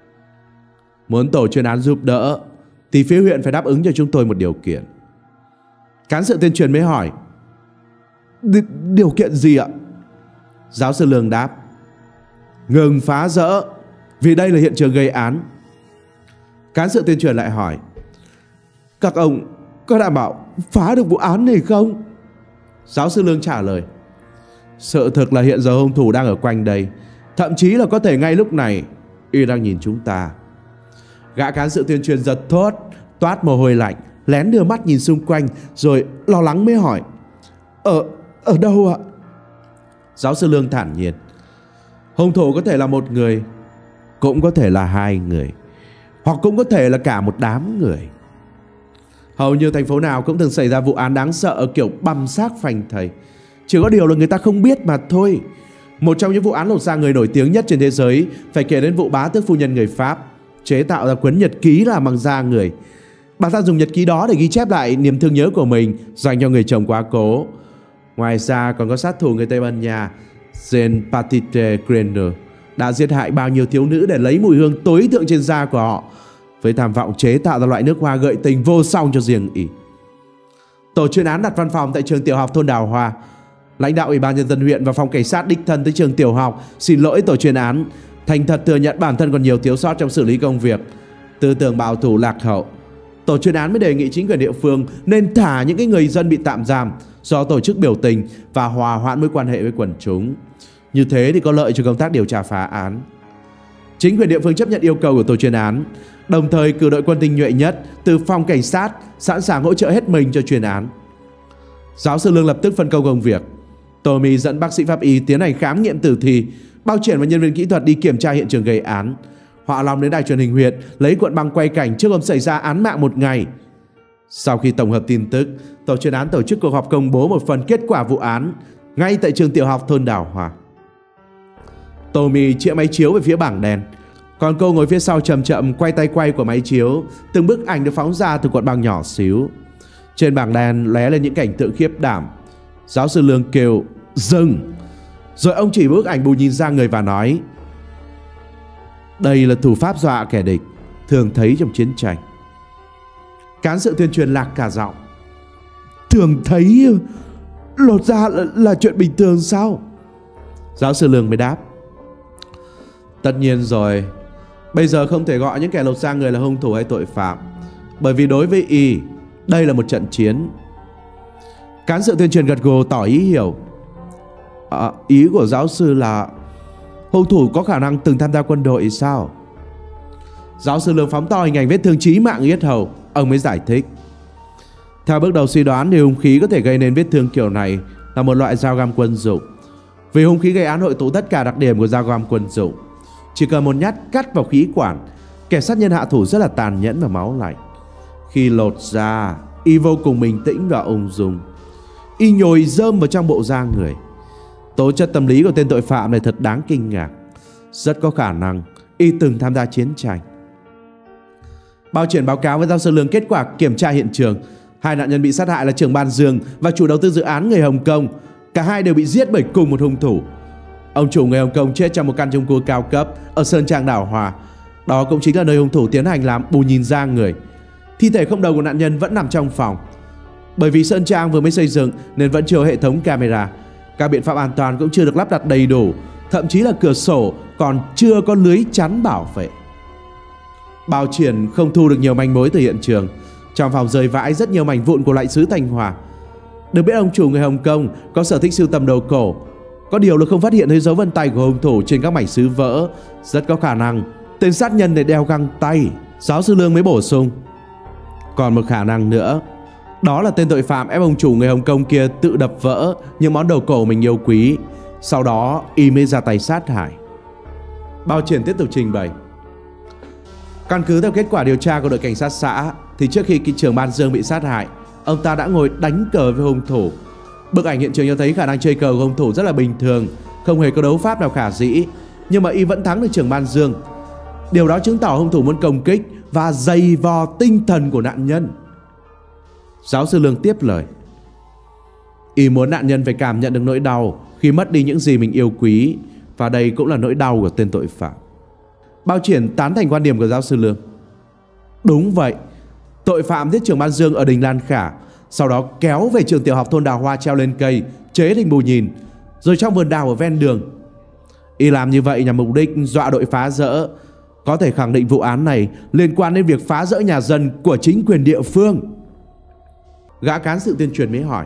"Muốn tổ chuyên án giúp đỡ thì phía huyện phải đáp ứng cho chúng tôi một điều kiện." Cán sự tuyên truyền mới hỏi: Điều kiện gì ạ?" Giáo sư Lương đáp: "Ngừng phá rỡ, vì đây là hiện trường gây án." Cán sự tuyên truyền lại hỏi: "Các ông có đảm bảo phá được vụ án này không?" Giáo sư Lương trả lời: "Sự thực là hiện giờ hung thủ đang ở quanh đây, thậm chí là có thể ngay lúc này y đang nhìn chúng ta." Gã cán sự tuyên truyền giật thốt, toát mồ hôi lạnh, lén đưa mắt nhìn xung quanh rồi lo lắng mới hỏi: Ở đâu ạ?" Giáo sư Lương thản nhiên: "Hung thủ có thể là một người, cũng có thể là 2 người, hoặc cũng có thể là cả một đám người. Hầu như thành phố nào cũng từng xảy ra vụ án đáng sợ kiểu băm xác phanh thây. Chỉ có điều là người ta không biết mà thôi. Một trong những vụ án lột da người nổi tiếng nhất trên thế giới phải kể đến vụ bá tước phu nhân người Pháp chế tạo ra cuốn nhật ký làm bằng da người. Bà ta dùng nhật ký đó để ghi chép lại niềm thương nhớ của mình dành cho người chồng quá cố. Ngoài ra còn có sát thủ người Tây Ban Nha Jean Baptiste Grenier đã giết hại bao nhiêu thiếu nữ để lấy mùi hương tối thượng trên da của họ, với tham vọng chế tạo ra loại nước hoa gợi tình vô song cho riêng y. Tổ chuyên án đặt văn phòng tại trường tiểu học thôn Đào Hoa. Lãnh đạo Ủy ban Nhân dân huyện và phòng cảnh sát đích thân tới trường tiểu học xin lỗi tổ chuyên án, thành thật thừa nhận bản thân còn nhiều thiếu sót trong xử lý công việc, tư tưởng bảo thủ lạc hậu. Tổ chuyên án mới đề nghị chính quyền địa phương nên thả những cái người dân bị tạm giam do tổ chức biểu tình và hòa hoãn mối quan hệ với quần chúng. Như thế thì có lợi cho công tác điều tra phá án. Chính quyền địa phương chấp nhận yêu cầu của tổ chuyên án, đồng thời cử đội quân tinh nhuệ nhất từ phòng cảnh sát sẵn sàng hỗ trợ hết mình cho chuyên án. Giáo sư Lương lập tức phân công công việc. Tommy dẫn bác sĩ pháp y tiến hành khám nghiệm tử thi, Bao Triển và nhân viên kỹ thuật đi kiểm tra hiện trường gây án. Họa Long đến đài truyền hình huyện lấy cuộn băng quay cảnh trước hôm xảy ra án mạng một ngày. Sau khi tổng hợp tin tức, tổ chuyên án tổ chức cuộc họp công bố một phần kết quả vụ án ngay tại trường tiểu học thôn Đào Hoa. Tommy chĩa máy chiếu về phía bảng đèn, còn cô ngồi phía sau chậm chậm quay tay quay của máy chiếu. Từng bức ảnh được phóng ra từ cuộn băng nhỏ xíu. Trên bảng đèn lóe lên những cảnh tượng khiếp đảm. Giáo sư Lương kêu dừng, rồi ông chỉ bức ảnh Bù Nhìn Ra Người và nói: đây là thủ pháp dọa kẻ địch thường thấy trong chiến tranh. Cán sự tuyên truyền lạc cả giọng: thường thấy lột da là chuyện bình thường sao? Giáo sư Lương mới đáp: tất nhiên rồi, bây giờ không thể gọi những kẻ lột da người là hung thủ hay tội phạm, bởi vì đối với y, đây là một trận chiến. Cán sự tuyên truyền gật gù tỏ ý hiểu. Ý của giáo sư là hung thủ có khả năng từng tham gia quân đội sao? Giáo sư Lương phóng to hình ảnh vết thương chí mạng yết hầu. Ông mới giải thích: theo bước đầu suy đoán thì hung khí có thể gây nên vết thương kiểu này là một loại dao găm quân dụng. Vì hung khí gây án hội tụ tất cả đặc điểm của dao găm quân dụng. Chỉ cần một nhát cắt vào khí quản, kẻ sát nhân hạ thủ rất là tàn nhẫn và máu lạnh. Khi lột da, y vô cùng bình tĩnh và ung dung. Y nhồi rơm vào trong bộ da người. Tố chất tâm lý của tên tội phạm này thật đáng kinh ngạc. Rất có khả năng y từng tham gia chiến tranh. Bao chuyển báo cáo với giáo sư Lương kết quả kiểm tra hiện trường. Hai nạn nhân bị sát hại là trưởng ban Dương và chủ đầu tư dự án người Hồng Kông. Cả hai đều bị giết bởi cùng một hung thủ. Ông chủ người Hồng Kông chết trong một căn chung cư cao cấp ở Sơn Trang Đào Hoa. Đó cũng chính là nơi hung thủ tiến hành làm Bù Nhìn Ra Người. Thi thể không đầu của nạn nhân vẫn nằm trong phòng. Bởi vì Sơn Trang vừa mới xây dựng nên vẫn chưa có hệ thống camera. Các biện pháp an toàn cũng chưa được lắp đặt đầy đủ. Thậm chí là cửa sổ còn chưa có lưới chắn bảo vệ. Bao Triển không thu được nhiều manh mối từ hiện trường. Trong phòng rơi vãi rất nhiều mảnh vụn của loại sứ Thanh Hòa. Được biết ông chủ người Hồng Kông có sở thích sưu tầm đồ cổ. Có điều là không phát hiện thấy dấu vân tay của hung thủ trên các mảnh sứ vỡ. Rất có khả năng tên sát nhân này đeo găng tay. Giáo sư Lương mới bổ sung: còn một khả năng nữa, đó là tên tội phạm ép ông chủ người Hồng Kông kia tự đập vỡ những món đồ cổ mình yêu quý, sau đó y mới ra tay sát hại. Bao Triển tiếp tục trình bày: căn cứ theo kết quả điều tra của đội cảnh sát xã thì trước khi trưởng ban Dương bị sát hại, ông ta đã ngồi đánh cờ với hung thủ. Bức ảnh hiện trường cho thấy khả năng chơi cờ của hung thủ rất là bình thường, không hề có đấu pháp nào khả dĩ, nhưng mà y vẫn thắng được trưởng ban Dương. Điều đó chứng tỏ hung thủ muốn công kích và giày vò tinh thần của nạn nhân. Giáo sư Lương tiếp lời: y muốn nạn nhân phải cảm nhận được nỗi đau khi mất đi những gì mình yêu quý, và đây cũng là nỗi đau của tên tội phạm. Bao Triển tán thành quan điểm của giáo sư Lương: đúng vậy, tội phạm giết trưởng ban Dương ở đình Lan Khả, sau đó kéo về trường tiểu học thôn Đào Hoa treo lên cây chế thành Bù Nhìn, rồi trong vườn đào ở ven đường. Y làm như vậy nhằm mục đích dọa đội phá rỡ. Có thể khẳng định vụ án này liên quan đến việc phá rỡ nhà dân của chính quyền địa phương. Gã cán sự tuyên truyền mới hỏi: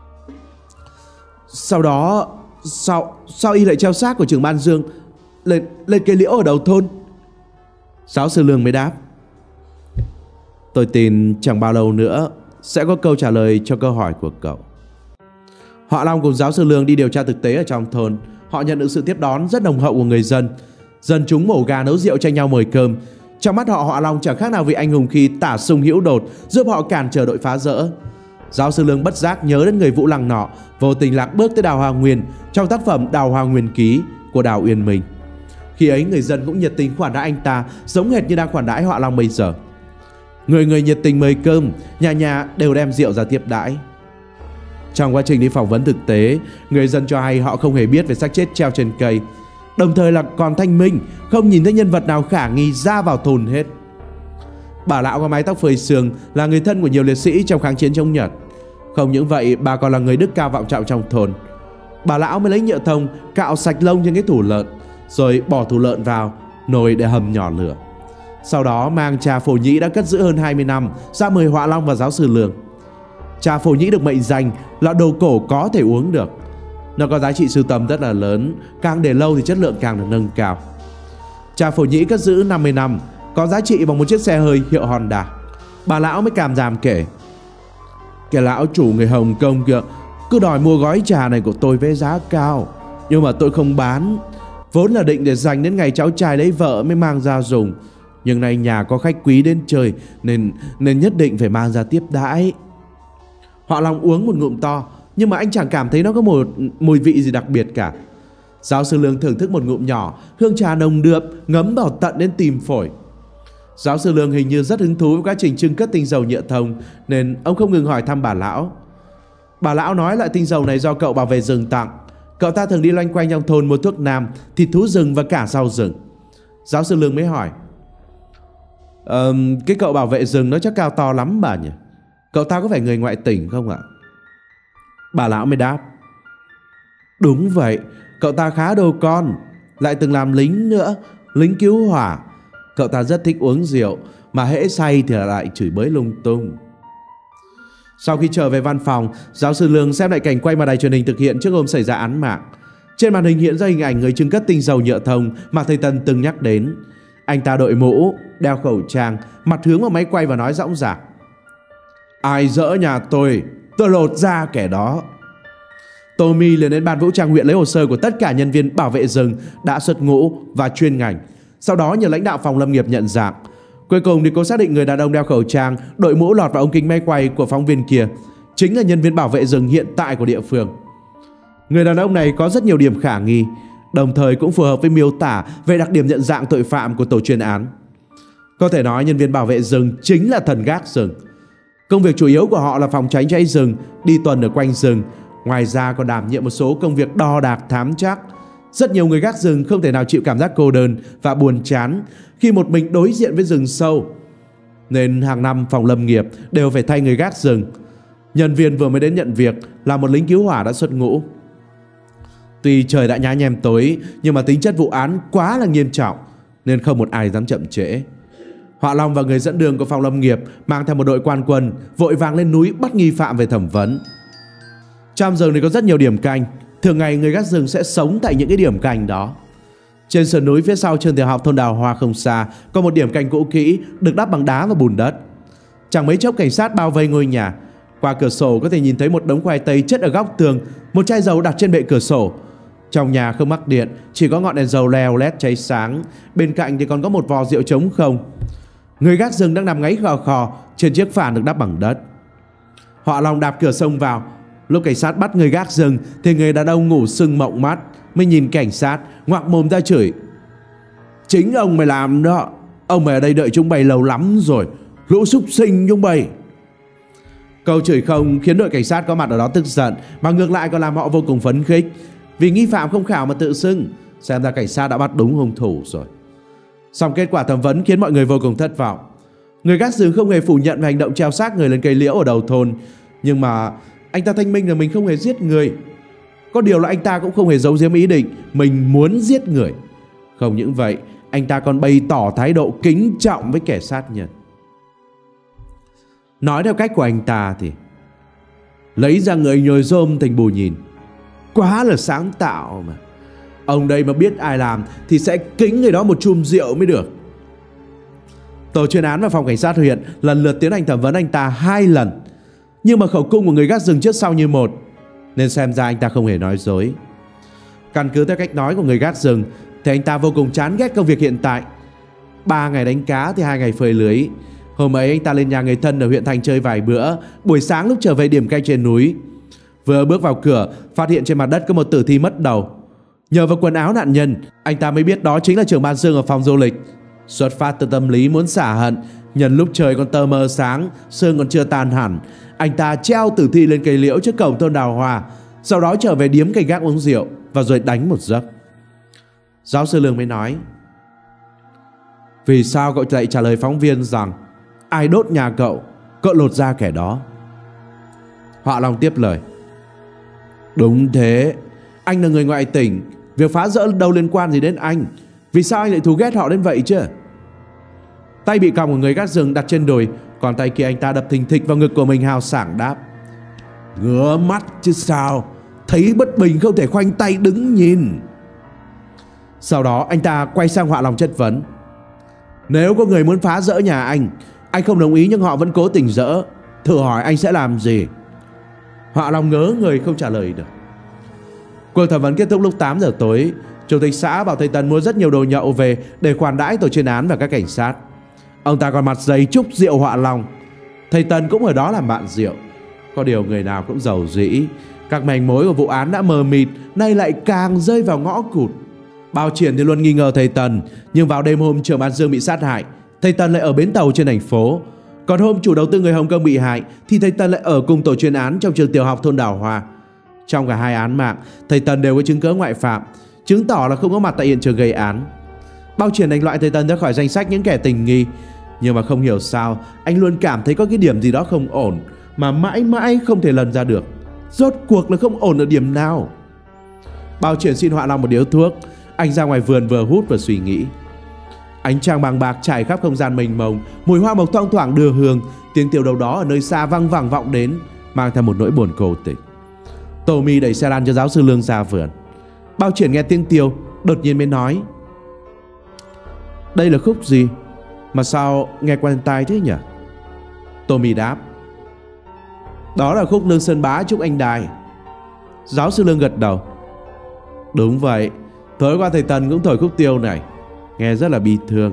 sau đó sao y lại treo xác của trưởng ban Dương lên cây liễu ở đầu thôn? Giáo sư Lương mới đáp: tôi tin chẳng bao lâu nữa sẽ có câu trả lời cho câu hỏi của cậu. Họ Long cùng giáo sư Lương đi điều tra thực tế ở trong thôn. Họ nhận được sự tiếp đón rất nồng hậu của người dân. Dân chúng mổ gà nấu rượu tranh nhau mời cơm. Trong mắt họ Long chẳng khác nào vị anh hùng khi tả sung hữu đột giúp họ cản trở đội phá rỡ. Giáo sư Lương bất giác nhớ đến người Vũ Lăng nọ, vô tình lạc bước tới Đào Hoa Nguyên trong tác phẩm Đào Hoa Nguyên Ký của Đào Uyên Minh. Khi ấy người dân cũng nhiệt tình khoản đãi anh ta, giống hệt như đang khoản đãi họ Long bây giờ. Người nhiệt tình mời cơm, nhà nhà đều đem rượu ra tiếp đãi. Trong quá trình đi phỏng vấn thực tế, người dân cho hay họ không hề biết về xác chết treo trên cây, đồng thời là còn thanh minh, không nhìn thấy nhân vật nào khả nghi ra vào thôn hết. Bà lão có mái tóc phơi sương là người thân của nhiều liệt sĩ trong kháng chiến chống Nhật. Không những vậy, bà còn là người đức cao vọng trọng trong thôn. Bà lão mới lấy nhựa thông cạo sạch lông trên cái thủ lợn, rồi bỏ thủ lợn vào nồi để hầm nhỏ lửa. Sau đó mang trà phổ nhĩ đã cất giữ hơn 20 năm ra mời Họa Long và giáo sư Lương. Trà phổ nhĩ được mệnh danh là đồ cổ có thể uống được. Nó có giá trị sưu tầm rất là lớn, càng để lâu thì chất lượng càng được nâng cao. Trà phổ nhĩ cất giữ 50 năm, có giá trị bằng một chiếc xe hơi hiệu Honda. Bà lão mới cảm giảm kể: cái lão chủ người Hồng Kông kia cứ đòi mua gói trà này của tôi với giá cao, nhưng mà tôi không bán. Vốn là định để dành đến ngày cháu trai lấy vợ mới mang ra dùng, Nhưng nay nhà có khách quý đến chơi nên nhất định phải mang ra tiếp đãi. Họ Long uống một ngụm to, nhưng mà anh chẳng cảm thấy nó có một mùi vị gì đặc biệt cả. Giáo sư Lương thưởng thức một ngụm nhỏ, hương trà nồng đượm ngấm vào tận đến tim phổi. Giáo sư Lương hình như rất hứng thú với quá trình trưng cất tinh dầu nhựa thông, nên ông không ngừng hỏi thăm bà lão. Bà lão nói loại tinh dầu này do cậu bảo vệ rừng tặng. Cậu ta thường đi loanh quanh trong thôn mua thuốc nam, thịt thú rừng và cả rau rừng. Giáo sư Lương mới hỏi: cái cậu bảo vệ rừng nó chắc cao to lắm bà nhỉ? Cậu ta có phải người ngoại tỉnh không ạ? Bà lão mới đáp: Đúng vậy, cậu ta khá đồ con, lại từng làm lính nữa, lính cứu hỏa. Cậu ta rất thích uống rượu, mà hễ say thì lại chửi bới lung tung. Sau khi trở về văn phòng, giáo sư Lương xem lại cảnh quay mà đài truyền hình thực hiện trước hôm xảy ra án mạng. Trên màn hình hiện ra hình ảnh người trưng cất tinh dầu nhựa thông mà thầy Tân từng nhắc đến. Anh ta đội mũ, đeo khẩu trang, mặt hướng vào máy quay và nói dõng dạc: Ai dỡ nhà tôi lột ra kẻ đó. Tommy liền đến ban vũ trang huyện lấy hồ sơ của tất cả nhân viên bảo vệ rừng đã xuất ngũ và chuyên ngành. Sau đó nhờ lãnh đạo phòng lâm nghiệp nhận dạng. Cuối cùng thì cô xác định người đàn ông đeo khẩu trang, đội mũ lọt vào ống kính máy quay của phóng viên kia chính là nhân viên bảo vệ rừng hiện tại của địa phương. Người đàn ông này có rất nhiều điểm khả nghi, đồng thời cũng phù hợp với miêu tả về đặc điểm nhận dạng tội phạm của tổ chuyên án. Có thể nói nhân viên bảo vệ rừng chính là thần gác rừng. Công việc chủ yếu của họ là phòng tránh cháy rừng, đi tuần ở quanh rừng. Ngoài ra còn đảm nhiệm một số công việc đo đạc thám trắc. Rất nhiều người gác rừng không thể nào chịu cảm giác cô đơn và buồn chán khi một mình đối diện với rừng sâu, nên hàng năm phòng lâm nghiệp đều phải thay người gác rừng. Nhân viên vừa mới đến nhận việc là một lính cứu hỏa đã xuất ngũ. Tuy trời đã nhá nhem tối, nhưng mà tính chất vụ án quá là nghiêm trọng nên không một ai dám chậm trễ. Họa Long và người dẫn đường của phòng lâm nghiệp mang theo một đội quan quân vội vàng lên núi bắt nghi phạm về thẩm vấn. Trong rừng này có rất nhiều điểm canh. Thường ngày người gác rừng sẽ sống tại những cái điểm canh đó. Trên sườn núi phía sau trường tiểu học thôn Đào Hoa không xa có một điểm canh cũ kỹ được đắp bằng đá và bùn đất. Chẳng mấy chốc cảnh sát bao vây ngôi nhà. Qua cửa sổ có thể nhìn thấy một đống khoai tây chất ở góc tường, một chai dầu đặt trên bệ cửa sổ. Trong nhà không mắc điện, chỉ có ngọn đèn dầu leo lét cháy sáng. Bên cạnh thì còn có một vò rượu trống không. Người gác rừng đang nằm ngáy khò khò trên chiếc phản được đắp bằng đất. Họa Long đạp cửa xông vào. Lúc cảnh sát bắt người gác rừng thì người đàn ông ngủ sưng mộng mắt, mới nhìn cảnh sát ngoạc mồm ra chửi: Chính ông mày làm đó, ông mày ở đây đợi chúng mày lâu lắm rồi, lũ súc sinh chúng mày. Câu chửi không khiến đội cảnh sát có mặt ở đó tức giận, mà ngược lại còn làm họ vô cùng phấn khích, vì nghi phạm không khảo mà tự xưng. Xem ra cảnh sát đã bắt đúng hung thủ rồi. Song kết quả thẩm vấn khiến mọi người vô cùng thất vọng. Người gác rừng không hề phủ nhận về hành động treo xác người lên cây liễu ở đầu thôn, nhưng mà anh ta thanh minh là mình không hề giết người. Có điều là anh ta cũng không hề giấu giếm ý định mình muốn giết người. Không những vậy, anh ta còn bày tỏ thái độ kính trọng với kẻ sát nhân. Nói theo cách của anh ta thì lấy ra người nhồi rôm thành bù nhìn, quá là sáng tạo mà. Ông đây mà biết ai làm thì sẽ kính người đó một chum rượu mới được. Tổ chuyên án và phòng cảnh sát huyện lần lượt tiến hành thẩm vấn anh ta 2 lần, nhưng mà khẩu cung của người gác rừng trước sau như một, nên xem ra anh ta không hề nói dối. Căn cứ theo cách nói của người gác rừng thì anh ta vô cùng chán ghét công việc hiện tại. 3 ngày đánh cá thì 2 ngày phơi lưới. Hôm ấy anh ta lên nhà người thân ở huyện thành chơi vài bữa. Buổi sáng lúc trở về điểm canh trên núi, vừa bước vào cửa phát hiện trên mặt đất có một tử thi mất đầu. Nhờ vào quần áo nạn nhân, anh ta mới biết đó chính là trưởng ban Dương ở phòng du lịch. Xuất phát từ tâm lý muốn xả hận, nhân lúc trời còn tờ mờ sáng, sương còn chưa tan hẳn, anh ta treo tử thi lên cây liễu trước cổng thôn Đào Hoa, sau đó trở về điếm canh gác uống rượu và rồi đánh một giấc. Giáo sư Lương mới nói: Vì sao cậu lại trả lời phóng viên rằng ai đốt nhà cậu lột da kẻ đó? Họa Long tiếp lời: Đúng thế, anh là người ngoại tỉnh, việc phá rỡ đâu liên quan gì đến anh. Vì sao anh lại thù ghét họ đến vậy chứ? Tay bị còng của người gác rừng đặt trên đùi, còn tay kia anh ta đập thình thịch vào ngực của mình, hào sảng đáp: Ngứa mắt chứ sao, thấy bất bình không thể khoanh tay đứng nhìn. Sau đó anh ta quay sang Họa Long chất vấn: Nếu có người muốn phá rỡ nhà anh không đồng ý nhưng họ vẫn cố tình dỡ, thử hỏi anh sẽ làm gì? Họa Long ngớ người không trả lời được. Cuộc thẩm vấn kết thúc lúc 8 giờ tối. Chủ tịch xã bảo thầy Tần mua rất nhiều đồ nhậu về để khoản đãi tổ chuyên án và các cảnh sát. Ông ta còn mặt dày chúc rượu họa lòng. Thầy Tần cũng ở đó làm bạn rượu. Có điều người nào cũng giàu dĩ. Các manh mối của vụ án đã mờ mịt, nay lại càng rơi vào ngõ cụt. Bao Triển thì luôn nghi ngờ thầy Tần, nhưng vào đêm hôm Trường An Dương bị sát hại, thầy Tần lại ở bến tàu trên thành phố. Còn hôm chủ đầu tư người Hồng Kông bị hại thì thầy Tần lại ở cùng tổ chuyên án trong trường tiểu học thôn Đào Hoa. Trong cả hai án mạng, thầy Tần đều có chứng cứ ngoại phạm, chứng tỏ là không có mặt tại hiện trường gây án. Bao Triển đánh loại thầy Tần ra khỏi danh sách những kẻ tình nghi, nhưng mà không hiểu sao anh luôn cảm thấy có cái điểm gì đó không ổn mà mãi mãi không thể lần ra được. Rốt cuộc là không ổn ở điểm nào? Bao Triển xin họa lòng một điếu thuốc. Anh ra ngoài vườn vừa hút vừa suy nghĩ. Ánh trăng bằng bạc trải khắp không gian mênh mông, mùi hoa mộc thoang thoảng đưa hương, tiếng tiêu đâu đó ở nơi xa văng vẳng vọng đến, mang theo một nỗi buồn cô tịch. Tô Mi đẩy xe lăn cho giáo sư Lương ra vườn. Bao Triển nghe tiếng tiêu, đột nhiên mới nói: đây là khúc gì mà sao nghe quen tai thế nhỉ? Tô Mi đáp: đó là khúc Lương Sơn Bá chúc anh đài. Giáo sư Lương gật đầu: đúng vậy, tối qua thầy Tần cũng thổi khúc tiêu này, nghe rất là bi thương.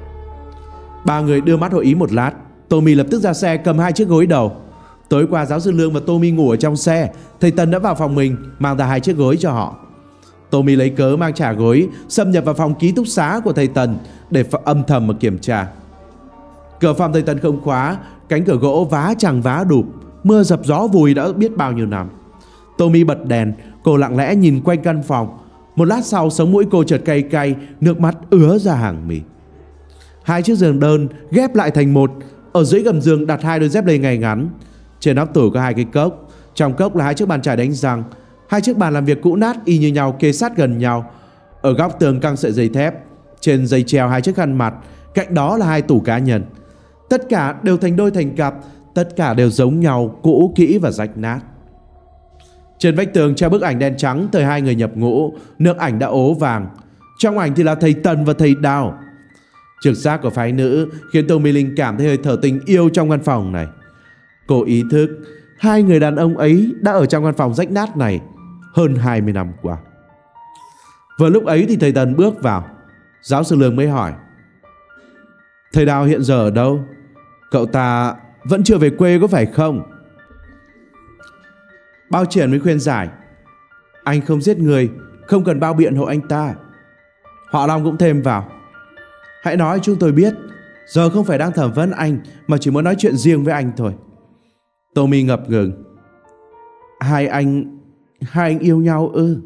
Ba người đưa mắt hội ý một lát. Tô Mi lập tức ra xe cầm hai chiếc gối đầu. Tối qua giáo sư Lương và Tô Mi ngủ ở trong xe, thầy Tần đã vào phòng mình mang ra hai chiếc gối cho họ. Tô Mi lấy cớ mang trả gối xâm nhập vào phòng ký túc xá của thầy Tần để âm thầm mà kiểm tra. Cửa phòng thầy Tần không khóa, cánh cửa gỗ vá chẳng vá đụp, mưa dập gió vùi đã biết bao nhiêu năm. Tô Mi bật đèn, cô lặng lẽ nhìn quanh căn phòng. Một lát sau sống mũi cô chợt cay cay, nước mắt ứa ra hàng mi. Hai chiếc giường đơn ghép lại thành một. Ở dưới gầm giường đặt hai đôi dép lê ngay ngắn. Trên nóc tủ có hai cái cốc. Trong cốc là hai chiếc bàn chải đánh răng. Hai chiếc bàn làm việc cũ nát y như nhau kê sát gần nhau. Ở góc tường căng sợi dây thép. Trên dây treo hai chiếc khăn mặt. Cạnh đó là hai tủ cá nhân. Tất cả đều thành đôi thành cặp. Tất cả đều giống nhau, cũ kỹ và rách nát. Trên vách tường treo bức ảnh đen trắng thời hai người nhập ngũ. Nước ảnh đã ố vàng. Trong ảnh thì là thầy Tần và thầy Đào. Trực giác của phái nữ khiến Tô Mi Linh cảm thấy hơi thở tình yêu trong căn phòng này. Cô ý thức hai người đàn ông ấy đã ở trong căn phòng rách nát này hơn 20 năm qua. Vừa lúc ấy thì thầy Tần bước vào. Giáo sư Lương mới hỏi: thầy Đào hiện giờ ở đâu? Cậu ta vẫn chưa về quê có phải không? Bao Triển mới khuyên giải: anh không giết người, không cần bao biện hộ anh ta. Họa Long cũng thêm vào: hãy nói chúng tôi biết, giờ không phải đang thẩm vấn anh mà chỉ muốn nói chuyện riêng với anh thôi. Tô Mi ngập ngừng: Hai anh yêu nhau ư?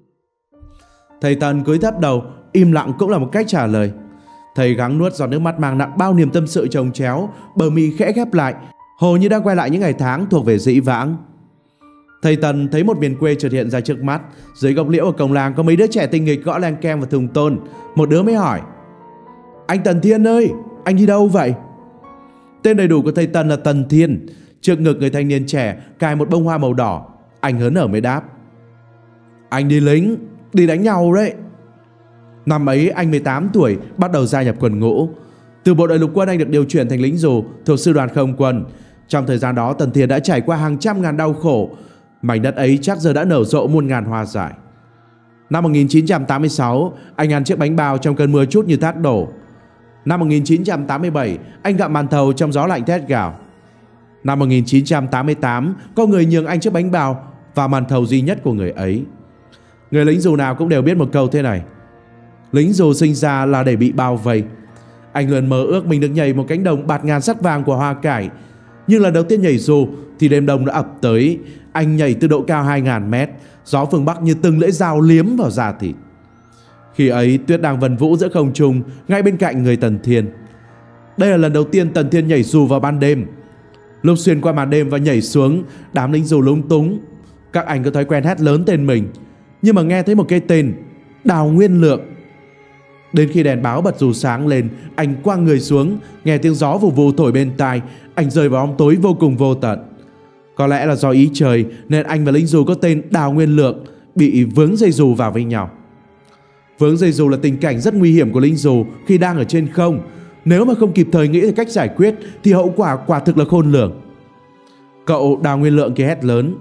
Thầy Tần cúi thấp đầu, im lặng cũng là một cách trả lời. Thầy gắng nuốt giọt nước mắt mang nặng bao niềm tâm sự chồng chéo, bờ mi khẽ khép lại, hồ như đang quay lại những ngày tháng thuộc về dĩ vãng. Thầy Tần thấy một miền quê chợt hiện ra trước mắt. Dưới gốc liễu ở cổng làng có mấy đứa trẻ tinh nghịch gõ len keng vào thùng tôn. Một đứa mới hỏi: anh Tần Thiên ơi, anh đi đâu vậy? Tên đầy đủ của thầy Tần là Tần Thiên. Trước ngực người thanh niên trẻ cài một bông hoa màu đỏ. Anh hớn hở mới đáp: anh đi lính, đi đánh nhau đấy. Năm ấy anh 18 tuổi, bắt đầu gia nhập quân ngũ. Từ bộ đội lục quân anh được điều chuyển thành lính dù thuộc sư đoàn không quân. Trong thời gian đó Tần Thiên đã trải qua hàng trăm ngàn đau khổ. Mảnh đất ấy chắc giờ đã nở rộ muôn ngàn hoa dại. Năm 1986, anh ăn chiếc bánh bao trong cơn mưa chút như thác đổ. Năm 1987, anh gặm màn thầu trong gió lạnh thét gào. Năm 1988, có người nhường anh chiếc bánh bao và màn thầu duy nhất của người ấy. Người lính dù nào cũng đều biết một câu thế này: lính dù sinh ra là để bị bao vây. Anh luôn mơ ước mình được nhảy một cánh đồng bạt ngàn sắt vàng của hoa cải. Nhưng lần đầu tiên nhảy dù thì đêm đông đã ập tới. Anh nhảy từ độ cao 2.000 mét. Gió phương Bắc như từng lưỡi dao liếm vào da thịt. Khi ấy tuyết đang vần vũ giữa không trung ngay bên cạnh người Tần Thiên. Đây là lần đầu tiên Tần Thiên nhảy dù vào ban đêm. Lúc xuyên qua màn đêm và nhảy xuống, đám lính dù lúng túng. Các anh có thói quen hét lớn tên mình, nhưng mà nghe thấy một cái tên: Đào Nguyên Lượng. Đến khi đèn báo bật dù sáng lên, anh quăng người xuống. Nghe tiếng gió vù vù thổi bên tai, anh rơi vào bóng tối vô cùng vô tận. Có lẽ là do ý trời nên anh và lính dù có tên Đào Nguyên Lượng bị vướng dây dù vào với nhau. Vướng dây dù là tình cảnh rất nguy hiểm của lính dù khi đang ở trên không. Nếu mà không kịp thời nghĩ ra cách giải quyết thì hậu quả quả thực là khôn lường. Cậu Đào Nguyên Lượng kia hét lớn: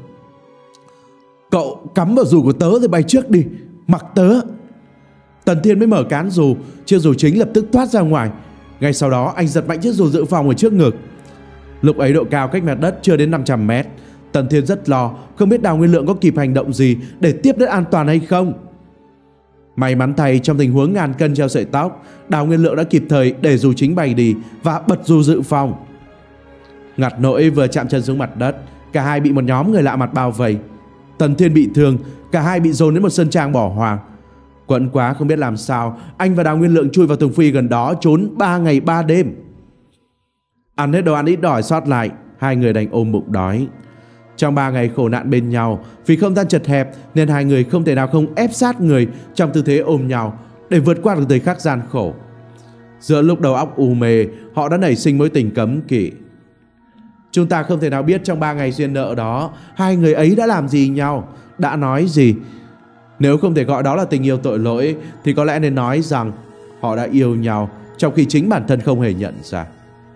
cậu cắm vào dù của tớ rồi bay trước đi, mặc tớ. Tần Thiên mới mở cán dù, chiếc dù chính lập tức thoát ra ngoài. Ngay sau đó anh giật mạnh chiếc dù dự phòng ở trước ngực. Lúc ấy độ cao cách mặt đất chưa đến 500 mét. Tần Thiên rất lo, không biết Đào Nguyên Lượng có kịp hành động gì để tiếp đất an toàn hay không. May mắn thay, trong tình huống ngàn cân treo sợi tóc, Đào Nguyên Lượng đã kịp thời để dù chính bay đi và bật dù dự phòng. Ngặt nỗi vừa chạm chân xuống mặt đất, cả hai bị một nhóm người lạ mặt bao vây. Tần Thiên bị thương, cả hai bị dồn đến một sân trang bỏ hoang. Quẫn quá không biết làm sao, anh và Đào Nguyên Lượng chui vào tường phi gần đó trốn 3 ngày 3 đêm. Ăn hết đồ ăn ít đòi sót lại, hai người đành ôm bụng đói. Trong 3 ngày khổ nạn bên nhau, vì không gian chật hẹp nên hai người không thể nào không ép sát người trong tư thế ôm nhau để vượt qua được thời khắc gian khổ. Giữa lúc đầu óc u mê, họ đã nảy sinh mối tình cấm kỵ. Chúng ta không thể nào biết trong 3 ngày duyên nợ đó hai người ấy đã làm gì nhau, đã nói gì. Nếu không thể gọi đó là tình yêu tội lỗi thì có lẽ nên nói rằng họ đã yêu nhau trong khi chính bản thân không hề nhận ra.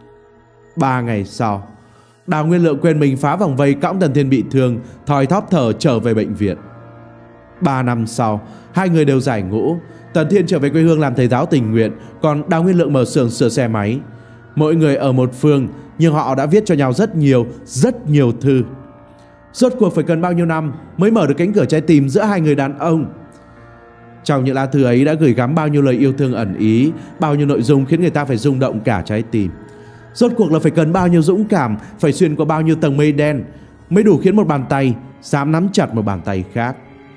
3 ngày sau, Đào Nguyên Lượng quên mình phá vòng vây cõng Tần Thiên bị thương, thoi thóp thở trở về bệnh viện. 3 năm sau, hai người đều giải ngũ. Tần Thiên trở về quê hương làm thầy giáo tình nguyện, còn Đào Nguyên Lượng mở xưởng sửa xe máy. Mỗi người ở một phương, nhưng họ đã viết cho nhau rất nhiều thư. Rốt cuộc phải cần bao nhiêu năm mới mở được cánh cửa trái tim giữa hai người đàn ông. Trong những lá thư ấy đã gửi gắm bao nhiêu lời yêu thương ẩn ý, bao nhiêu nội dung khiến người ta phải rung động cả trái tim. Rốt cuộc là phải cần bao nhiêu dũng cảm, phải xuyên qua bao nhiêu tầng mây đen mới đủ khiến một bàn tay dám nắm chặt một bàn tay khác.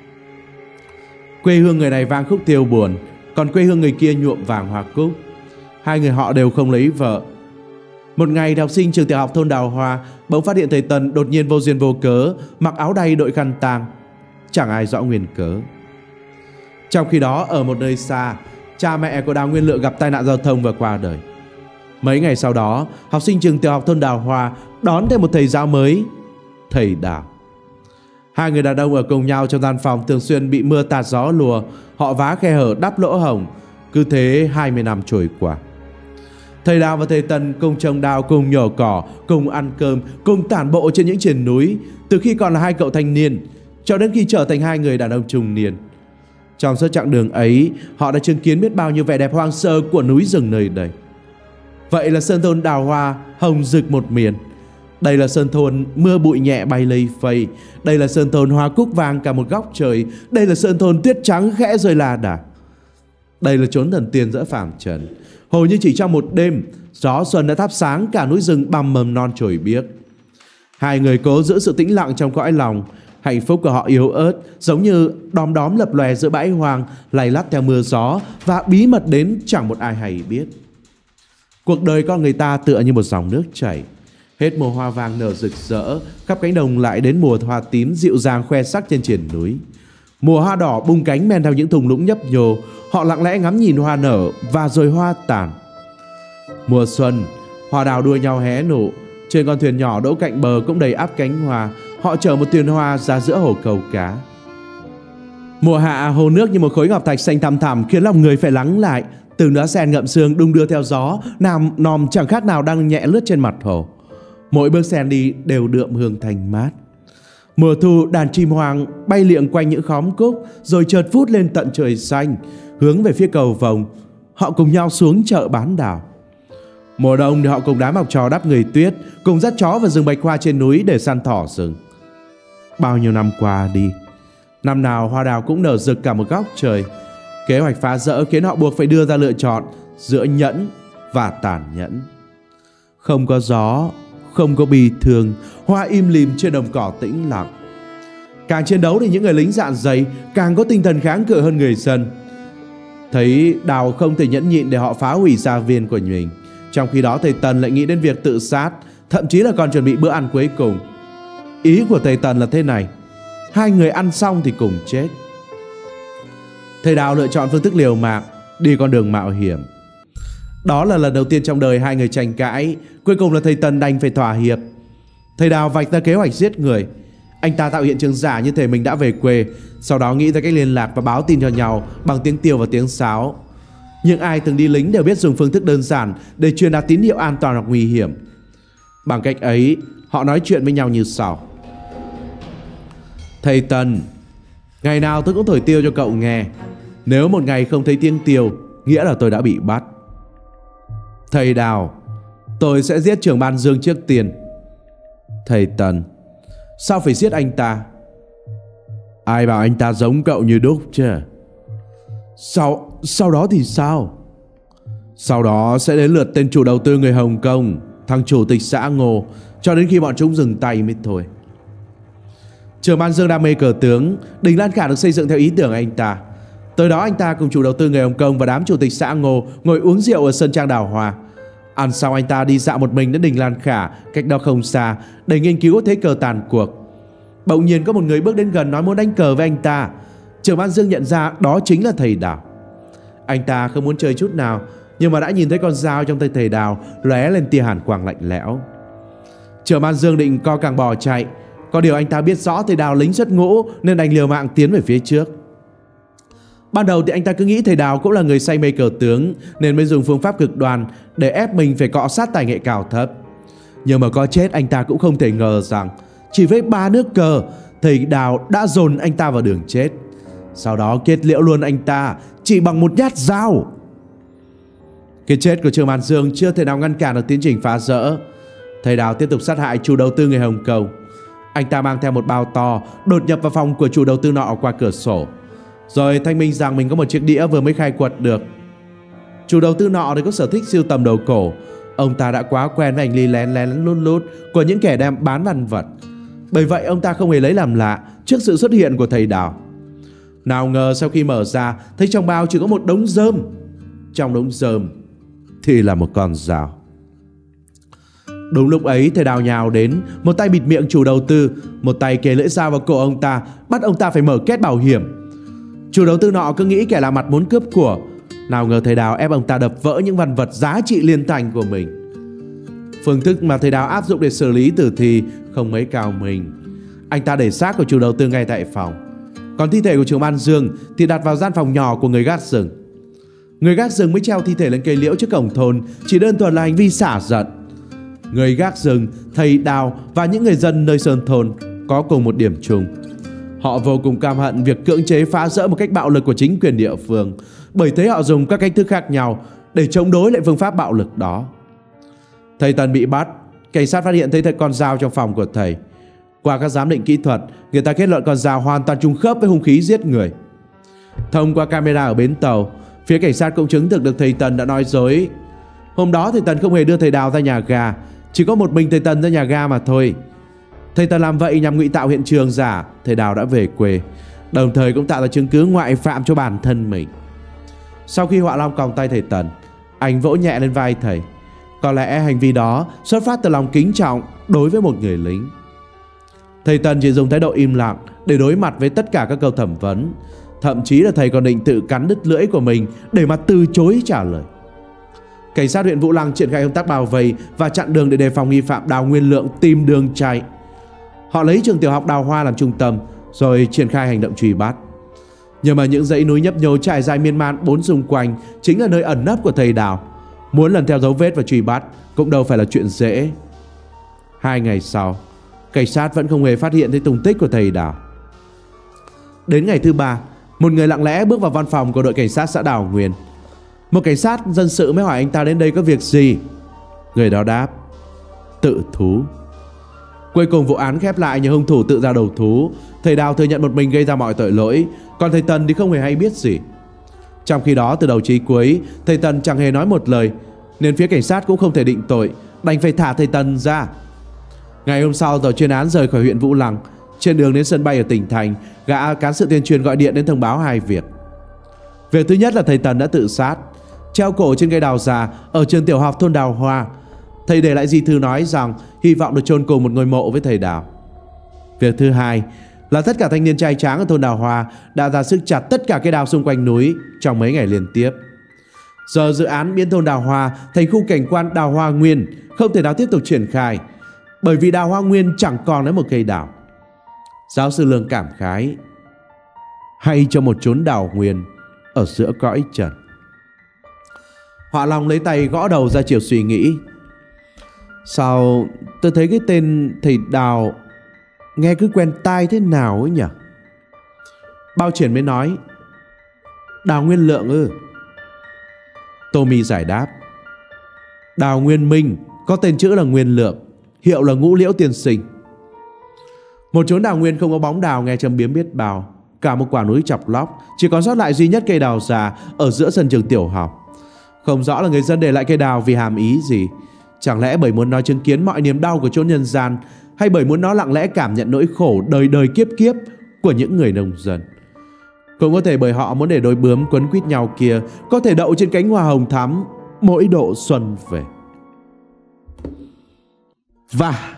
Quê hương người này vang khúc tiêu buồn, còn quê hương người kia nhuộm vàng hoa cúc. Hai người họ đều không lấy vợ. Một ngày, học sinh trường tiểu học thôn Đào Hoa bỗng phát hiện thầy Tần đột nhiên vô duyên vô cớ mặc áo đay đội khăn tang, chẳng ai rõ nguyên cớ. Trong khi đó, ở một nơi xa, cha mẹ của Đào Nguyên Lượng gặp tai nạn giao thông và qua đời. Mấy ngày sau đó, học sinh trường tiểu học thôn Đào Hoa đón thêm một thầy giáo mới, thầy Đào. Hai người đàn ông ở cùng nhau trong gian phòng thường xuyên bị mưa tạt gió lùa, họ vá khe hở đắp lỗ hổng. Cứ thế 20 năm trôi qua. Thầy Đào và thầy Tần cùng trồng đào, cùng nhổ cỏ, cùng ăn cơm, cùng tản bộ trên những triền núi, từ khi còn là hai cậu thanh niên cho đến khi trở thành hai người đàn ông trung niên. Trong suốt chặng đường ấy, họ đã chứng kiến biết bao nhiêu vẻ đẹp hoang sơ của núi rừng nơi đây. Vậy là sơn thôn Đào Hoa hồng rực một miền. Đây là sơn thôn mưa bụi nhẹ bay lây phây. Đây là sơn thôn hoa cúc vàng cả một góc trời. Đây là sơn thôn tuyết trắng khẽ rơi la đà. Đây là chốn thần tiên giữa phàm trần. Hầu như chỉ trong một đêm, gió xuân đã thắp sáng cả núi rừng bằng mầm non chồi biếc. Hai người cố giữ sự tĩnh lặng trong cõi lòng. Hạnh phúc của họ yếu ớt, giống như đom đóm lập lòe giữa bãi hoang, lay lắt theo mưa gió, và bí mật đến chẳng một ai hay biết. Cuộc đời con người ta tựa như một dòng nước chảy. Hết mùa hoa vàng nở rực rỡ, khắp cánh đồng lại đến mùa hoa tím dịu dàng khoe sắc trên triền núi. Mùa hoa đỏ bung cánh men theo những thung lũng nhấp nhô, họ lặng lẽ ngắm nhìn hoa nở và rồi hoa tàn. Mùa xuân, hoa đào đua nhau hé nụ, trên con thuyền nhỏ đỗ cạnh bờ cũng đầy ắp cánh hoa, họ chở một thuyền hoa ra giữa hồ câu cá. Mùa hạ, hồ nước như một khối ngọc thạch xanh thẳm thẳm khiến lòng người phải lắng lại. Từng đóa sen ngậm sương đung đưa theo gió, nằm nòm chẳng khác nào đang nhẹ lướt trên mặt hồ. Mỗi bước sen đi đều đượm hương thanh mát. Mùa thu, đàn chim hoang bay liệng quanh những khóm cúc, rồi chợt vút lên tận trời xanh, hướng về phía cầu vồng. Họ cùng nhau xuống chợ bán đào. Mùa đông thì họ cùng đám học trò đắp người tuyết, cùng dắt chó vào rừng bạch hoa trên núi để săn thỏ rừng. Bao nhiêu năm qua đi, năm nào hoa đào cũng nở rực cả một góc trời. Kế hoạch phá rỡ khiến họ buộc phải đưa ra lựa chọn giữa nhẫn và tàn nhẫn. Không có gió, không có bi thương, hoa im lìm trên đồng cỏ tĩnh lặng. Càng chiến đấu thì những người lính dạn dày càng có tinh thần kháng cự hơn người dân. Thấy Đào không thể nhẫn nhịn để họ phá hủy gia viên của mình, trong khi đó thầy Tần lại nghĩ đến việc tự sát, thậm chí là còn chuẩn bị bữa ăn cuối cùng. Ý của thầy Tần là thế này: hai người ăn xong thì cùng chết. Thầy Đào lựa chọn phương thức liều mạng, đi con đường mạo hiểm. Đó là lần đầu tiên trong đời hai người tranh cãi. Cuối cùng là thầy Tần đành phải thỏa hiệp. Thầy Đào vạch ra kế hoạch giết người. Anh ta tạo hiện trường giả như thể mình đã về quê, sau đó nghĩ ra cách liên lạc và báo tin cho nhau bằng tiếng tiều và tiếng sáo. Nhưng ai từng đi lính đều biết dùng phương thức đơn giản để truyền đạt tín hiệu an toàn hoặc nguy hiểm. Bằng cách ấy, họ nói chuyện với nhau như sau: Thầy Tần, ngày nào tôi cũng thổi tiêu cho cậu nghe. Nếu một ngày không thấy tiếng tiêu, nghĩa là tôi đã bị bắt. Thầy Đào, tôi sẽ giết trưởng ban Dương trước tiên. Thầy Tần, sao phải giết anh ta? Ai bảo anh ta giống cậu như đúc chứ? Sau đó thì sao? Sau đó sẽ đến lượt tên chủ đầu tư người Hồng Kông, thằng chủ tịch xã Ngô, cho đến khi bọn chúng dừng tay mới thôi. Trưởng ban Dương đam mê cờ tướng, đình Lan Khả được xây dựng theo ý tưởng anh ta. Tới đó anh ta cùng chủ đầu tư người Hồng Kông và đám chủ tịch xã Ngô ngồi uống rượu ở Sơn Trang Đào Hoa. Ăn xong anh ta đi dạo một mình đến đình Lan Khả, cách đó không xa, để nghiên cứu thế cờ tàn cuộc. Bỗng nhiên có một người bước đến gần nói muốn đánh cờ với anh ta. Trưởng ban Dương nhận ra đó chính là thầy Đào. Anh ta không muốn chơi chút nào, nhưng mà đã nhìn thấy con dao trong tay thầy Đào lóe lên tia hàn quang lạnh lẽo. Trưởng ban Dương định co cẳng bỏ chạy, có điều anh ta biết rõ thầy Đào lính xuất ngũ nên đành liều mạng tiến về phía trước. Ban đầu thì anh ta cứ nghĩ thầy Đào cũng là người say mê cờ tướng nên mới dùng phương pháp cực đoan để ép mình phải cọ sát tài nghệ cao thấp. Nhưng mà có chết anh ta cũng không thể ngờ rằng chỉ với 3 nước cờ, thầy Đào đã dồn anh ta vào đường chết. Sau đó kết liễu luôn anh ta chỉ bằng một nhát dao. Cái chết của Trưởng ban Dương chưa thể nào ngăn cản được tiến trình phá rỡ. Thầy Đào tiếp tục sát hại chủ đầu tư người Hồng Kông. Anh ta mang theo một bao to, đột nhập vào phòng của chủ đầu tư nọ qua cửa sổ, rồi thanh minh rằng mình có một chiếc đĩa vừa mới khai quật được. Chủ đầu tư nọ thì có sở thích sưu tầm đồ cổ. Ông ta đã quá quen với hành vi lén lén lút lút của những kẻ đem bán văn vật. Bởi vậy ông ta không hề lấy làm lạ trước sự xuất hiện của thầy Đào. Nào ngờ sau khi mở ra, thấy trong bao chỉ có một đống rơm. Trong đống rơm thì là một con dao. Đúng lúc ấy thầy Đào nhào đến, một tay bịt miệng chủ đầu tư, một tay kề lưỡi dao vào cổ ông ta, bắt ông ta phải mở két bảo hiểm. Chủ đầu tư nọ cứ nghĩ kẻ lạ mặt muốn cướp của. Nào ngờ thầy Đào ép ông ta đập vỡ những văn vật giá trị liên thành của mình. Phương thức mà thầy Đào áp dụng để xử lý tử thi không mấy cao minh. Anh ta để xác của chủ đầu tư ngay tại phòng, còn thi thể của trưởng ban Dương thì đặt vào gian phòng nhỏ của người gác rừng. Người gác rừng mới treo thi thể lên cây liễu trước cổng thôn chỉ đơn thuần là hành vi xả giận. Người gác rừng, thầy Đào và những người dân nơi sơn thôn có cùng một điểm chung: họ vô cùng căm hận việc cưỡng chế phá rỡ một cách bạo lực của chính quyền địa phương, bởi thế họ dùng các cách thức khác nhau để chống đối lại phương pháp bạo lực đó. Thầy Tần bị bắt, cảnh sát phát hiện thấy con dao trong phòng của thầy. Qua các giám định kỹ thuật, người ta kết luận con dao hoàn toàn trùng khớp với hung khí giết người. Thông qua camera ở bến tàu, phía cảnh sát cũng chứng thực được thầy Tần đã nói dối. Hôm đó thầy Tần không hề đưa thầy Đào ra nhà ga, chỉ có một mình thầy Tần ra nhà ga mà thôi. Thầy Tần làm vậy nhằm ngụy tạo hiện trường giả thầy Đào đã về quê, đồng thời cũng tạo ra chứng cứ ngoại phạm cho bản thân mình. Sau khi Họa Long còng tay thầy Tần, anh vỗ nhẹ lên vai thầy. Có lẽ hành vi đó xuất phát từ lòng kính trọng đối với một người lính. Thầy Tần chỉ dùng thái độ im lặng để đối mặt với tất cả các câu thẩm vấn. Thậm chí là thầy còn định tự cắn đứt lưỡi của mình để mà từ chối trả lời. Cảnh sát huyện Vũ Lăng triển khai công tác bao vây và chặn đường để đề phòng nghi phạm Đào Nguyên Lượng tìm đường chạy. Họ lấy trường tiểu học Đào Hoa làm trung tâm rồi triển khai hành động truy bắt. Nhưng mà những dãy núi nhấp nhô trải dài miên man bốn xung quanh chính là nơi ẩn nấp của thầy Đào. Muốn lần theo dấu vết và truy bắt cũng đâu phải là chuyện dễ. 2 ngày sau, cảnh sát vẫn không hề phát hiện thấy tung tích của thầy Đào. Đến ngày thứ 3, một người lặng lẽ bước vào văn phòng của đội cảnh sát xã Đào Nguyên. Một cảnh sát dân sự mới hỏi anh ta đến đây có việc gì. Người đó đáp: tự thú. Cuối cùng vụ án khép lại nhờ hung thủ tự ra đầu thú. Thầy Đào thừa nhận một mình gây ra mọi tội lỗi, còn thầy Tần thì không hề hay biết gì. Trong khi đó từ đầu chí cuối, thầy Tần chẳng hề nói một lời, nên phía cảnh sát cũng không thể định tội, đành phải thả thầy Tần ra. Ngày hôm sau, tàu chuyên án rời khỏi huyện Vũ Lăng. Trên đường đến sân bay ở tỉnh thành, gã cán sự tuyên truyền gọi điện đến thông báo 2 việc. Việc thứ nhất là thầy Tần đã tự sát, treo cổ trên cây đào già ở trường tiểu học thôn Đào Hoa. Thầy để lại di thư nói rằng hy vọng được chôn cùng một ngôi mộ với thầy Đào. Việc thứ hai là tất cả thanh niên trai tráng ở thôn Đào Hoa đã ra sức chặt tất cả cây đào xung quanh núi trong mấy ngày liên tiếp. Giờ dự án biến thôn Đào Hoa thành khu cảnh quan Đào Hoa Nguyên không thể nào tiếp tục triển khai, bởi vì Đào Hoa Nguyên chẳng còn lấy một cây đào. Giáo sư Lương cảm khái: hay cho một chốn đào nguyên ở giữa cõi trần. Họa Long lấy tay gõ đầu ra chiều suy nghĩ. Sao tôi thấy cái tên thầy Đào nghe cứ quen tai thế nào ấy nhỉ? Bao Triển mới nói: Đào Nguyên Lượng ư? Tommy giải đáp: Đào Nguyên Minh có tên chữ là Nguyên Lượng, hiệu là Ngũ Liễu Tiên Sinh. Một chốn đào nguyên không có bóng đào nghe châm biếm biết bao. Cả một quả núi chọc lóc, chỉ còn sót lại duy nhất cây đào già ở giữa sân trường tiểu học. Không rõ là người dân để lại cây đào vì hàm ý gì. Chẳng lẽ bởi muốn nó chứng kiến mọi niềm đau của chốn nhân gian, hay bởi muốn nó lặng lẽ cảm nhận nỗi khổ đời đời kiếp kiếp của những người nông dân. Cũng có thể bởi họ muốn để đôi bướm quấn quýt nhau kia có thể đậu trên cánh hoa hồng thắm mỗi độ xuân về. Và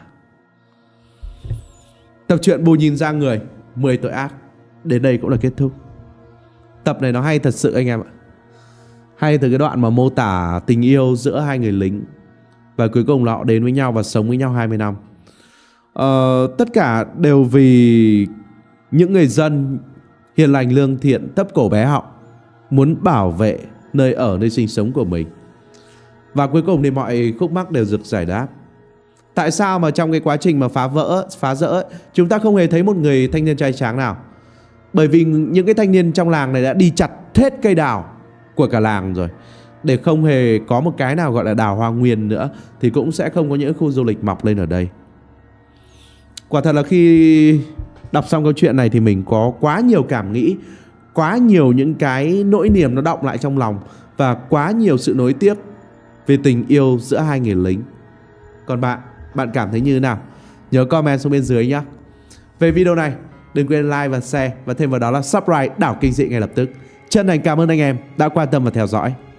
tập truyện Bù Nhìn Ra Người 10 tội ác đến đây cũng là kết thúc. Tập này nó hay thật sự anh em ạ. Hay từ cái đoạn mà mô tả tình yêu giữa hai người lính, và cuối cùng họ đến với nhau và sống với nhau 20 năm. Tất cả đều vì những người dân hiền lành lương thiện, thấp cổ bé họng, muốn bảo vệ nơi ở, nơi sinh sống của mình. Và cuối cùng thì mọi khúc mắc đều được giải đáp. Tại sao mà trong cái quá trình mà phá rỡ chúng ta không hề thấy một người thanh niên trai tráng nào? Bởi vì những cái thanh niên trong làng này đã đi chặt hết cây đào của cả làng rồi, để không hề có một cái nào gọi là đào hoa nguyên nữa, thì cũng sẽ không có những khu du lịch mọc lên ở đây. Quả thật là khi đọc xong câu chuyện này thì mình có quá nhiều cảm nghĩ, quá nhiều những cái nỗi niềm nó đọng lại trong lòng, và quá nhiều sự nối tiếc về tình yêu giữa hai người lính. Còn bạn cảm thấy như thế nào? Nhớ comment xuống bên dưới nhé. Về video này, đừng quên like và share, và thêm vào đó là subscribe Đảo Kinh Dị ngay lập tức. Chân thành cảm ơn anh em đã quan tâm và theo dõi.